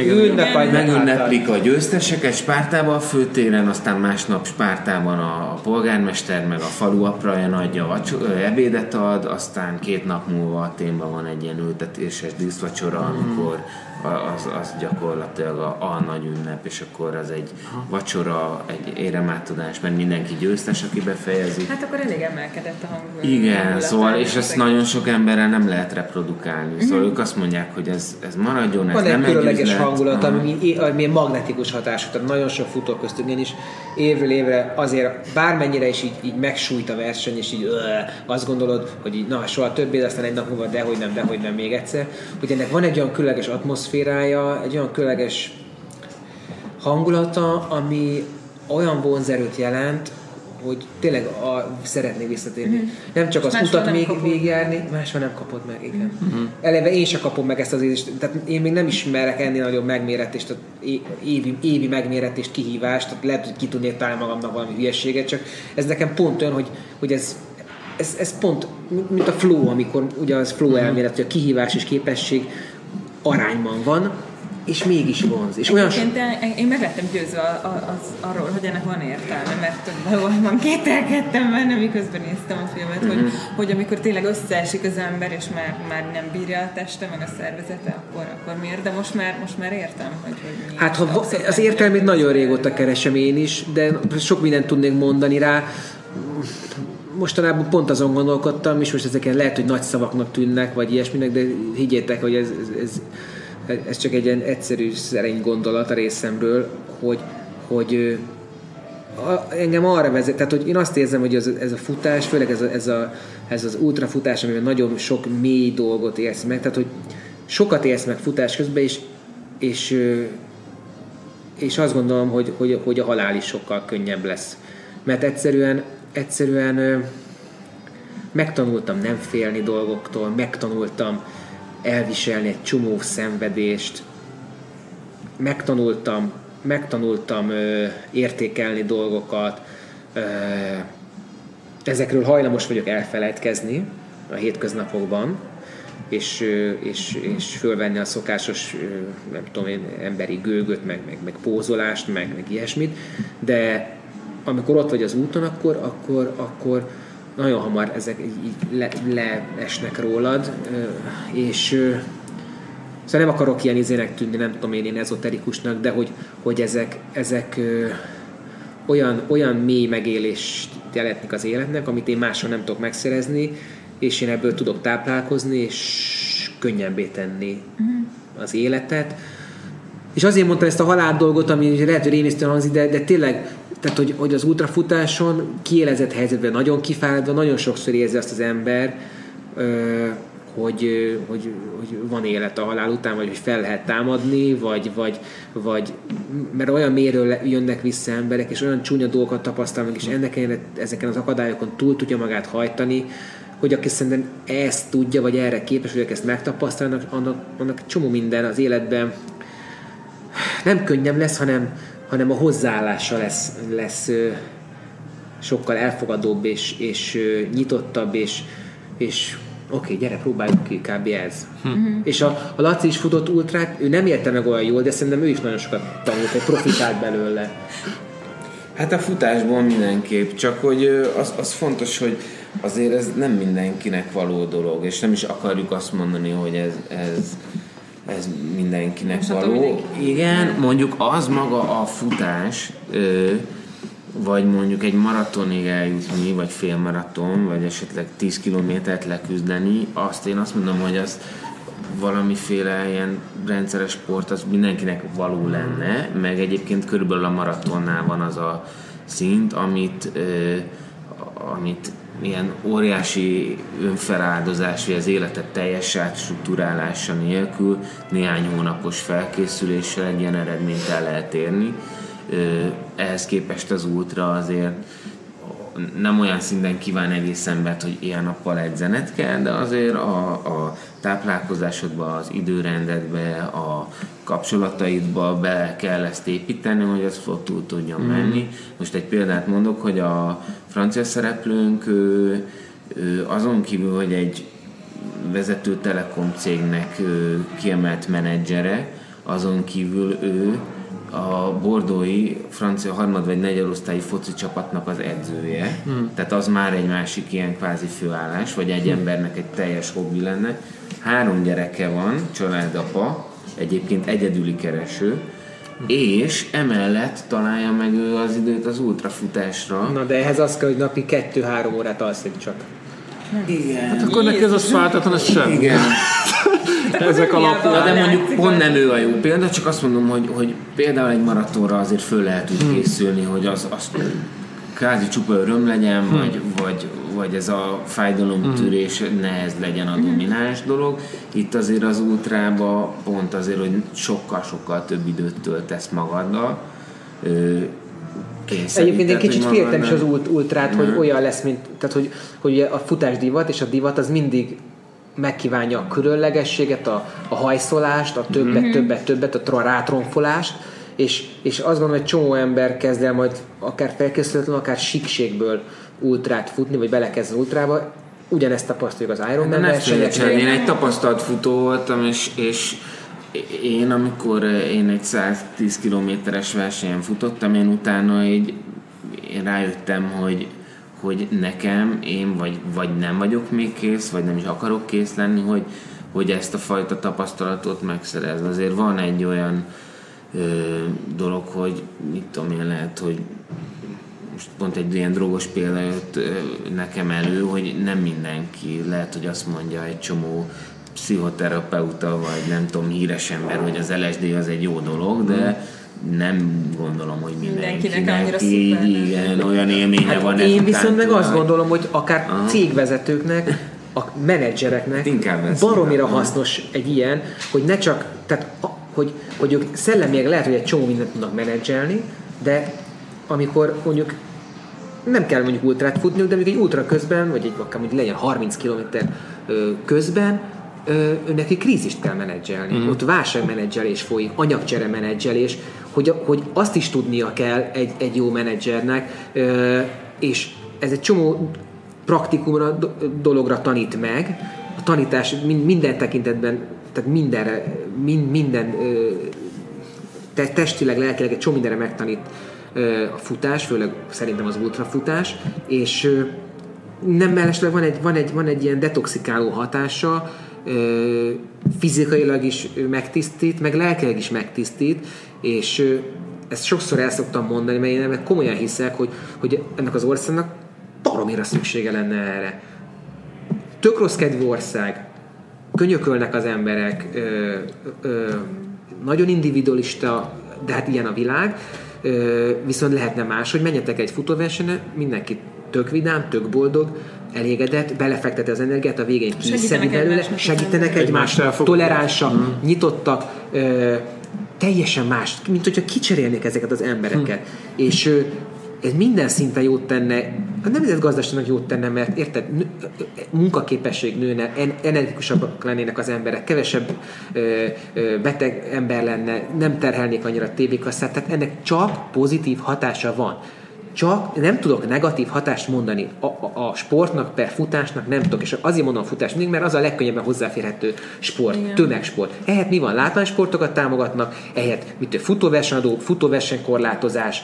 megünneplik a győzteseket Spártában a főtéren, aztán másnap Spártában a polgármester meg a falu apraja nagyja ebédet ad, aztán 2 nap múlva Athénban van egy ilyen ültetéses díszvacsora, amikor az gyakorlatilag a nagy ünnep, és akkor az egy vacsora, egy éremátadás, mert mindenki győztes, aki befejezi. Hát akkor elég emelkedett a hangulat. Igen, szóval, és ezt nagyon sok emberrel nem lehet reprodukálni. Szóval ők azt mondják, hogy ez maradjon, ez nem egy különleges hangulat, ami magnetikus hatású, tehát nagyon sok futó köztünk én is évről évre azért bármennyire is így megsújt a verseny, és így azt gondolod, hogy így, na, soha többé, aztán egy nap múlva dehogy nem még egyszer, hogy ennek van egy olyan különleges atmoszférája, egy olyan különleges hangulata, ami olyan vonzerőt jelent, hogy tényleg szeretnék visszatérni. Nem csak az utat végigjárni, máshol nem kapod meg, igen. Eleve én sem kapom meg ezt az érzést, tehát én még nem ismerek ennél nagyobb megméretést, tehát évi megméretést, kihívást, tehát lehet, hogy ki tudnék találni magamnak valami hülyeséget, csak ez nekem pont olyan, hogy ez pont, mint a flow, amikor ugye az flow elmélet, hogy a kihívás és képesség arányban van, és mégis vonz. És olyan én meg lettem győzve arról, hogy ennek van értelme, mert valóban kételkedtem benne, miközben néztem a filmet, hogy amikor tényleg összeesik az ember, és már nem bírja a teste, meg a szervezete, akkor miért? De most már értem, hogy mi. Hát az értelmét nagyon régóta keresem én is, de sok mindent tudnék mondani rá. Mostanában pont azon gondolkodtam, és most ezeken lehet, hogy nagy szavaknak tűnnek, vagy ilyesminek, de higgyétek, hogy ez csak egy ilyen egyszerű, szerény gondolat a részemről, hogy engem arra vezet, tehát hogy én azt érzem, hogy ez a futás, főleg ez az ultrafutás, amiben nagyon sok mély dolgot élsz meg, tehát hogy sokat élsz meg futás közben, és azt gondolom, hogy a halál is sokkal könnyebb lesz. Mert egyszerűen megtanultam nem félni dolgoktól, megtanultam elviselni egy csomó szenvedést, megtanultam értékelni dolgokat, ezekről hajlamos vagyok elfelejtkezni a hétköznapokban, és fölvenni a szokásos, nem tudom én, emberi gőgöt, meg pózolást, meg ilyesmit, de amikor ott vagy az úton, akkor nagyon hamar ezek így leesnek rólad, és szóval nem akarok ilyen izének tűnni, nem tudom én ezoterikusnak, de hogy ezek olyan mély megélést jelentnek az életnek, amit én máshol nem tudok megszerezni, és én ebből tudok táplálkozni, és könnyebbé tenni az életet. És azért mondtam ezt a halál dolgot, ami lehet, hogy rémisztően hangzik, de tényleg, tehát, hogy az ultrafutáson kiélezett helyzetben nagyon kifáradva, nagyon sokszor érzi azt az ember, hogy van élet a halál után, vagy hogy fel lehet támadni, vagy mert olyan mélyről jönnek vissza emberek, és olyan csúnya dolgokat tapasztalnak, és ezeken az akadályokon túl tudja magát hajtani, hogy aki szerintem ezt tudja, vagy erre képes, hogy ezt megtapasztalnak, annak csomó minden az életben nem könnyebb lesz, hanem a hozzáállása lesz sokkal elfogadóbb, és nyitottabb, és oké, gyere, próbáljuk ki, kb. Ez. És a Laci is futott ultrát, ő nem érte meg olyan jól, de szerintem ő is nagyon sokat tanult, hogy profitált belőle. Hát a futásból mindenképp, csak hogy az fontos, hogy azért ez nem mindenkinek való dolog, és nem is akarjuk azt mondani, hogy ez mindenkinek most való. Igen, mondjuk az maga a futás, vagy mondjuk egy maratonig eljutni, vagy félmaraton, vagy esetleg 10 kilométert leküzdeni, én azt mondom, hogy az valamiféle ilyen rendszeres sport, az mindenkinek való lenne, meg egyébként körülbelül a maratonnál van az a szint, amit ilyen óriási önfeláldozás, vagy az életet teljes átstruktúrálása nélkül néhány hónapos felkészüléssel egy ilyen eredményt el lehet érni. Ehhez képest az ultra azért nem olyan szinten kíván egész embert, hogy ilyen nappal edzened kell, de azért a táplálkozásodba, az időrendedbe, a kapcsolataidba be kell ezt építeni, hogy az túl tudjon menni. Most egy példát mondok, hogy a francia szereplőnk azon kívül, hogy egy vezető telekom cégnek kiemelt menedzsere, azon kívül ő a bordói francia harmad vagy negyedosztályi foci csapatnak az edzője. Tehát az már egy másik ilyen kvázi főállás, vagy egy embernek egy teljes hobbi lenne. 3 gyereke van, családapa, egyébként egyedüli kereső, és emellett találja meg ő az időt az ultrafutásra. Na de ehhez az kell, hogy napi 2-3 órát alszik csak. Igen. Hát akkor neki ez a spártatlan, ez sem. Igen. Ezek alapján. De mondjuk pont nem ő a jó példa, csak azt mondom, hogy például egy maratonra azért föl lehet úgy készülni, hogy az kvázi csupa öröm legyen, vagy ez a fájdalomtűrés ne ez legyen a domináns dolog. Itt azért az ultrába pont azért, hogy sokkal-sokkal több időt töltesz magaddal. Egyébként egy kicsit féltem is az ultrát, hogy olyan lesz, mint, tehát hogy a futás divat, és a divat az mindig megkívánja a különlegességet, a hajszolást, a többet, a rátronfolást, és azt gondolom, hogy csomó ember kezd el majd akár felkészületlen, akár síkségből ultrát futni, vagy belekezd az ultrába. Ugyanezt tapasztaljuk az Ironman versenyeken. Én egy tapasztalt futó voltam, és amikor én egy 110 kilométeres versenyen futottam, én utána én rájöttem, hogy nekem, én vagy nem vagyok még kész, vagy nem is akarok kész lenni, hogy ezt a fajta tapasztalatot megszerez. Azért van egy olyan dolog, hogy mit tudom én, lehet, hogy most pont egy ilyen drogos példa jött nekem elő, hogy nem mindenki, lehet, hogy azt mondja egy csomó pszichoterapeuta, vagy nem tudom, híres ember, hogy az LSD az egy jó dolog, de nem gondolom, hogy mindenkinek így olyan élménye van. Én viszont meg azt gondolom, hogy akár cégvezetőknek, a menedzsereknek baromira hasznos egy ilyen, hogy ne csak, tehát hogy ők szellemileg lehet, hogy egy csomó mindent tudnak menedzselni, de amikor mondjuk nem kell mondjuk ultrát futniuk, de mondjuk egy ultra közben, vagy akár mondjuk legyen 30 km közben, neki krízist kell menedzselni. Ott válságmenedzselés folyik, anyagcsere menedzselés, hogy azt is tudnia kell egy jó menedzsernek, és ez egy csomó praktikumra, dologra tanít meg. A tanítás minden tekintetben, tehát minden testileg, lelkileg egy csomó mindenre megtanít a futás, főleg szerintem az ultrafutás, és nem mellesleg van egy ilyen detoxikáló hatása, fizikailag is megtisztít, meg lelkileg is megtisztít, és ezt sokszor el szoktam mondani, mert én komolyan hiszek, hogy ennek az országnak baromira szüksége lenne erre. Tök rossz kedvű ország, könyökölnek az emberek, nagyon individualista, de hát ilyen a világ, viszont lehetne más, hogy menjetek egy futóversenyre, mindenki tök vidám, tök boldog, elégedett, belefekteti az energiát, a végén kiszedi belőle, segítenek egymást, toleránsak, nyitottak, teljesen más, mint hogyha kicserélnék ezeket az embereket. És ez minden szinten jót tenne, a nemzetgazdaságnak jót tenne, mert érted, munkaképesség nőne, energikusabbak lennének az emberek, kevesebb beteg ember lenne, nem terhelnék annyira a tévékasszát, tehát ennek csak pozitív hatása van. Csak nem tudok negatív hatást mondani a sportnak, per futásnak nem tudok, és azért mondom a futás mindig, mert az a legkönnyebben hozzáférhető sport, igen. Tömegsport. Ehhez mi van? Látványsportokat támogatnak, ehhez futóversenyadó, futóversenykorlátozás,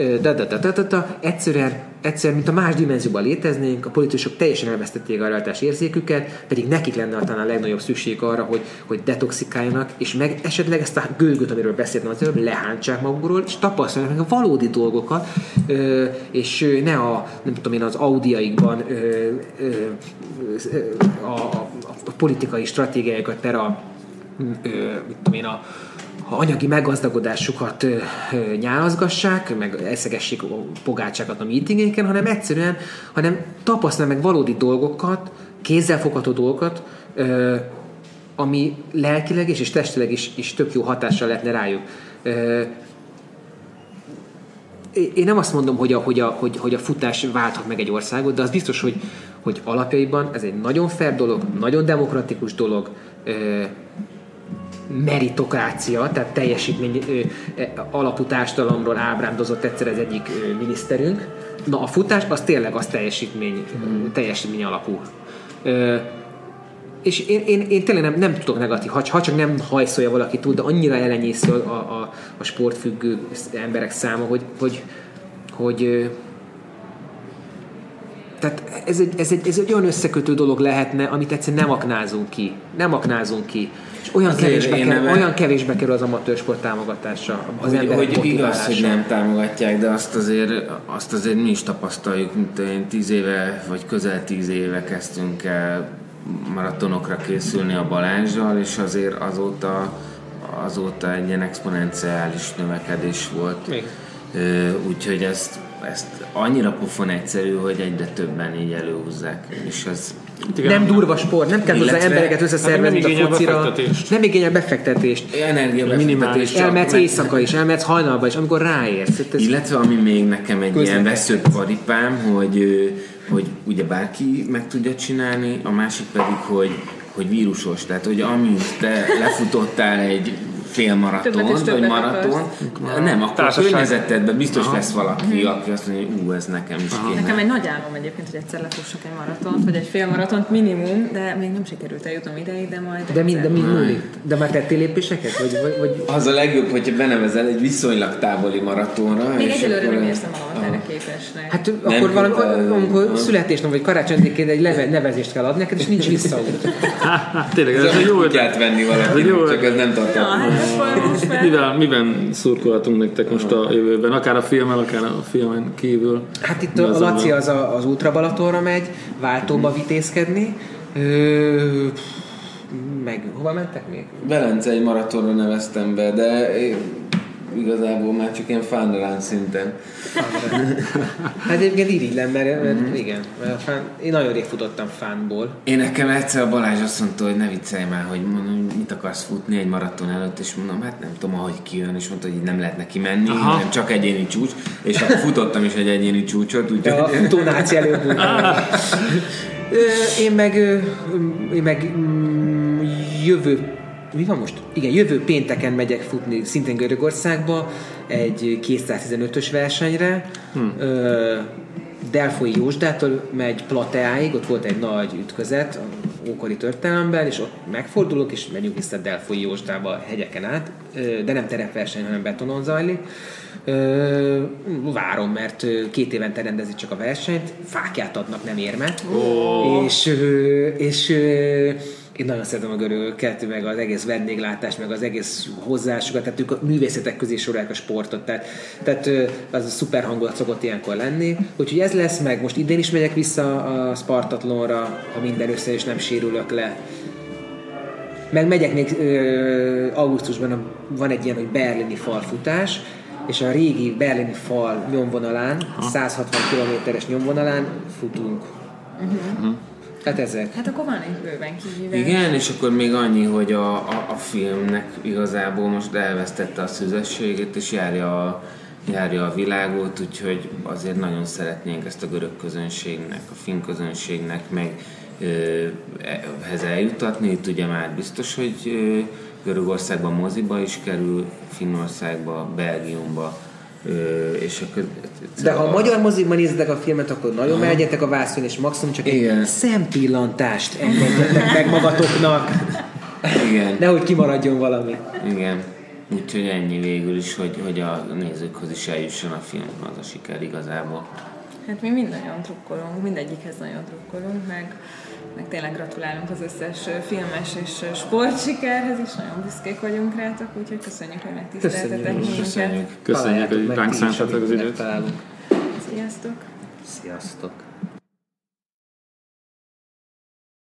egyszerűen, mint a más dimenzióban léteznénk, a politikusok teljesen elvesztették a realitás érzéküket, pedig nekik lenne talán a legnagyobb szükség arra, hogy detoxikáljanak, és meg esetleg ezt a gőgöt, amiről beszéltem az előbb, lehántsák magukról, és tapasztalják meg a valódi dolgokat, és ne nem tudom én, az Audiaikban a politikai stratégiájukat per mit tudom én, a anyagi meggazdagodásukat nyálazgassák, meg eszegessék a pogácsákat a meetingeken, hanem egyszerűen, tapasztalnak meg valódi dolgokat, kézzelfogható dolgokat, ami lelkileg és testileg is tök jó hatással lehetne rájuk. Én nem azt mondom, hogy a futás válthat meg egy országot, de az biztos, hogy alapjaiban ez egy nagyon fair dolog, nagyon demokratikus dolog, meritokrácia, tehát teljesítmény alapú társadalomról ábrándozott egyszer az egyik miniszterünk. Na a futás az tényleg az teljesítmény alapú. És én tényleg nem tudok negatív, ha csak nem hajszolja valaki túl, de annyira elenyésző a sportfüggő emberek száma, hogy Tehát ez egy olyan összekötő dolog lehetne, amit egyszerűen nem aknázunk ki. És olyan kevésbe kerül az amatőr sport támogatása. Az hogy igaz, hogy nem támogatják, de azt azért mi is tapasztaljuk, mint én 10 éve, vagy közel 10 éve kezdtünk el maratonokra készülni a Balázsral, és azért azóta egy ilyen exponenciális növekedés volt. Úgyhogy ezt annyira pofon egyszerű, hogy egyre többen így előhúzzák. És ez nem durva sport, nem kell hozzá embereket összeszervezni a focira. Nem igényel befektetést. Energiabefektetést. Elmehetsz éjszaka is, elmehetsz hajnalba is, amikor ráérsz. Illetve ami még nekem egy ilyen veszőbb paripám, hogy ugye bárki meg tudja csinálni, a másik pedig, hogy vírusos. Tehát, hogy amint te lefutottál egy félmaratont, vagy maraton, nem, akkor a környezetedben biztos lesz valaki, aki azt mondja, hogy ez nekem is kéne. Nekem egy nagy álom egyébként, hogy egyszer lefussak egy maratont, vagy egy félmaratont minimum, de még nem sikerült eljutnom ideig, de majd de mind múlik. De már tettél lépéseket? Vagy... Az a legjobb, hogyha benevezel egy viszonylag távoli maratonra. Még egyelőre nem érzem magam erre képesnek. Hát akkor valami születésnap vagy karácsonydékén egy nevezést kell adni neked, és nincs visszaút. Tényleg, ez egy jó kutyát venni valakinek, csak ez nem tartott. Miben szurkolhatunk nektek most a jövőben? Akár a filmmel, akár a filmen kívül? Hát itt a Laci az Ultra Balatonra megy, Váltóba vitézkedni. Meg hova mentek még? Velence egy maratonra neveztem be, de igazából már csak ilyen fánrán szinten. Hát egyébként irigylem, mert igen, én nagyon rég futottam fánból. Én nekem egyszer a Balázs azt mondta, hogy ne viccelj már, hogy mondom, mit akarsz futni egy maraton előtt, és mondom, hát nem tudom, ahogy kijön, és mondta, hogy így nem lehet neki menni, hanem csak egyéni csúcs, és akkor futottam is egy egyéni csúcsot, úgyhogy... A futónáci előbb. Én meg jövő pénteken megyek futni szintén Görögországba egy 215-ös versenyre. Delfoi Józsdától megy Plateáig, ott volt egy nagy ütközet ókori történelemben, és ott megfordulok, és megyünk vissza Delfoi Józsdába hegyeken át, de nem terepverseny, hanem betonon zajlik. Várom, mert 2 évente rendezik csak a versenyt, fákját adnak, nem érmet. És én nagyon szeretem a görögöket, meg az egész vendéglátást, meg az egész hozzáállásukat, tehát ők a művészetek közé sorolják a sportot, tehát az a szuper hangulat szokott ilyenkor lenni. Úgyhogy ez lesz meg, most idén is megyek vissza a Spartathlonra, ha minden össze és nem sérülök le. Meg megyek még augusztusban, van egy ilyen, hogy berlini falfutás, és a régi berlini fal nyomvonalán, 160 kilométeres nyomvonalán futunk. Hát ezek. Hát akkor van egy bőven kihívás. Igen, és akkor még annyi, hogy a filmnek igazából most elvesztette a szüzességét, és járja a világot, úgyhogy azért nagyon szeretnénk ezt a görög közönségnek, a finn közönségnek meg ehhez eljutatni. Itt ugye már biztos, hogy Görögországban moziba is kerül, Finnországba, Belgiumba, és de ha a magyar mozikban nézitek a filmet, akkor nagyon melegyetek a vászon, és maximum csak egy szempillantást engedjetek meg magatoknak. Igen. Nehogy kimaradjon valami. Igen. Úgyhogy ennyi végül is, hogy a nézőkhöz is eljusson a film, az a siker igazából. Hát mi nagyon drukkolunk, mindegyikhez nagyon drukkolunk, meg tényleg gratulálunk az összes filmes és sportsikerhez is, nagyon büszkék vagyunk rátok, úgyhogy köszönjük, hogy megtiszteltetek minket. Köszönjük, hogy ránk szántatok az időt. Sziasztok! Sziasztok!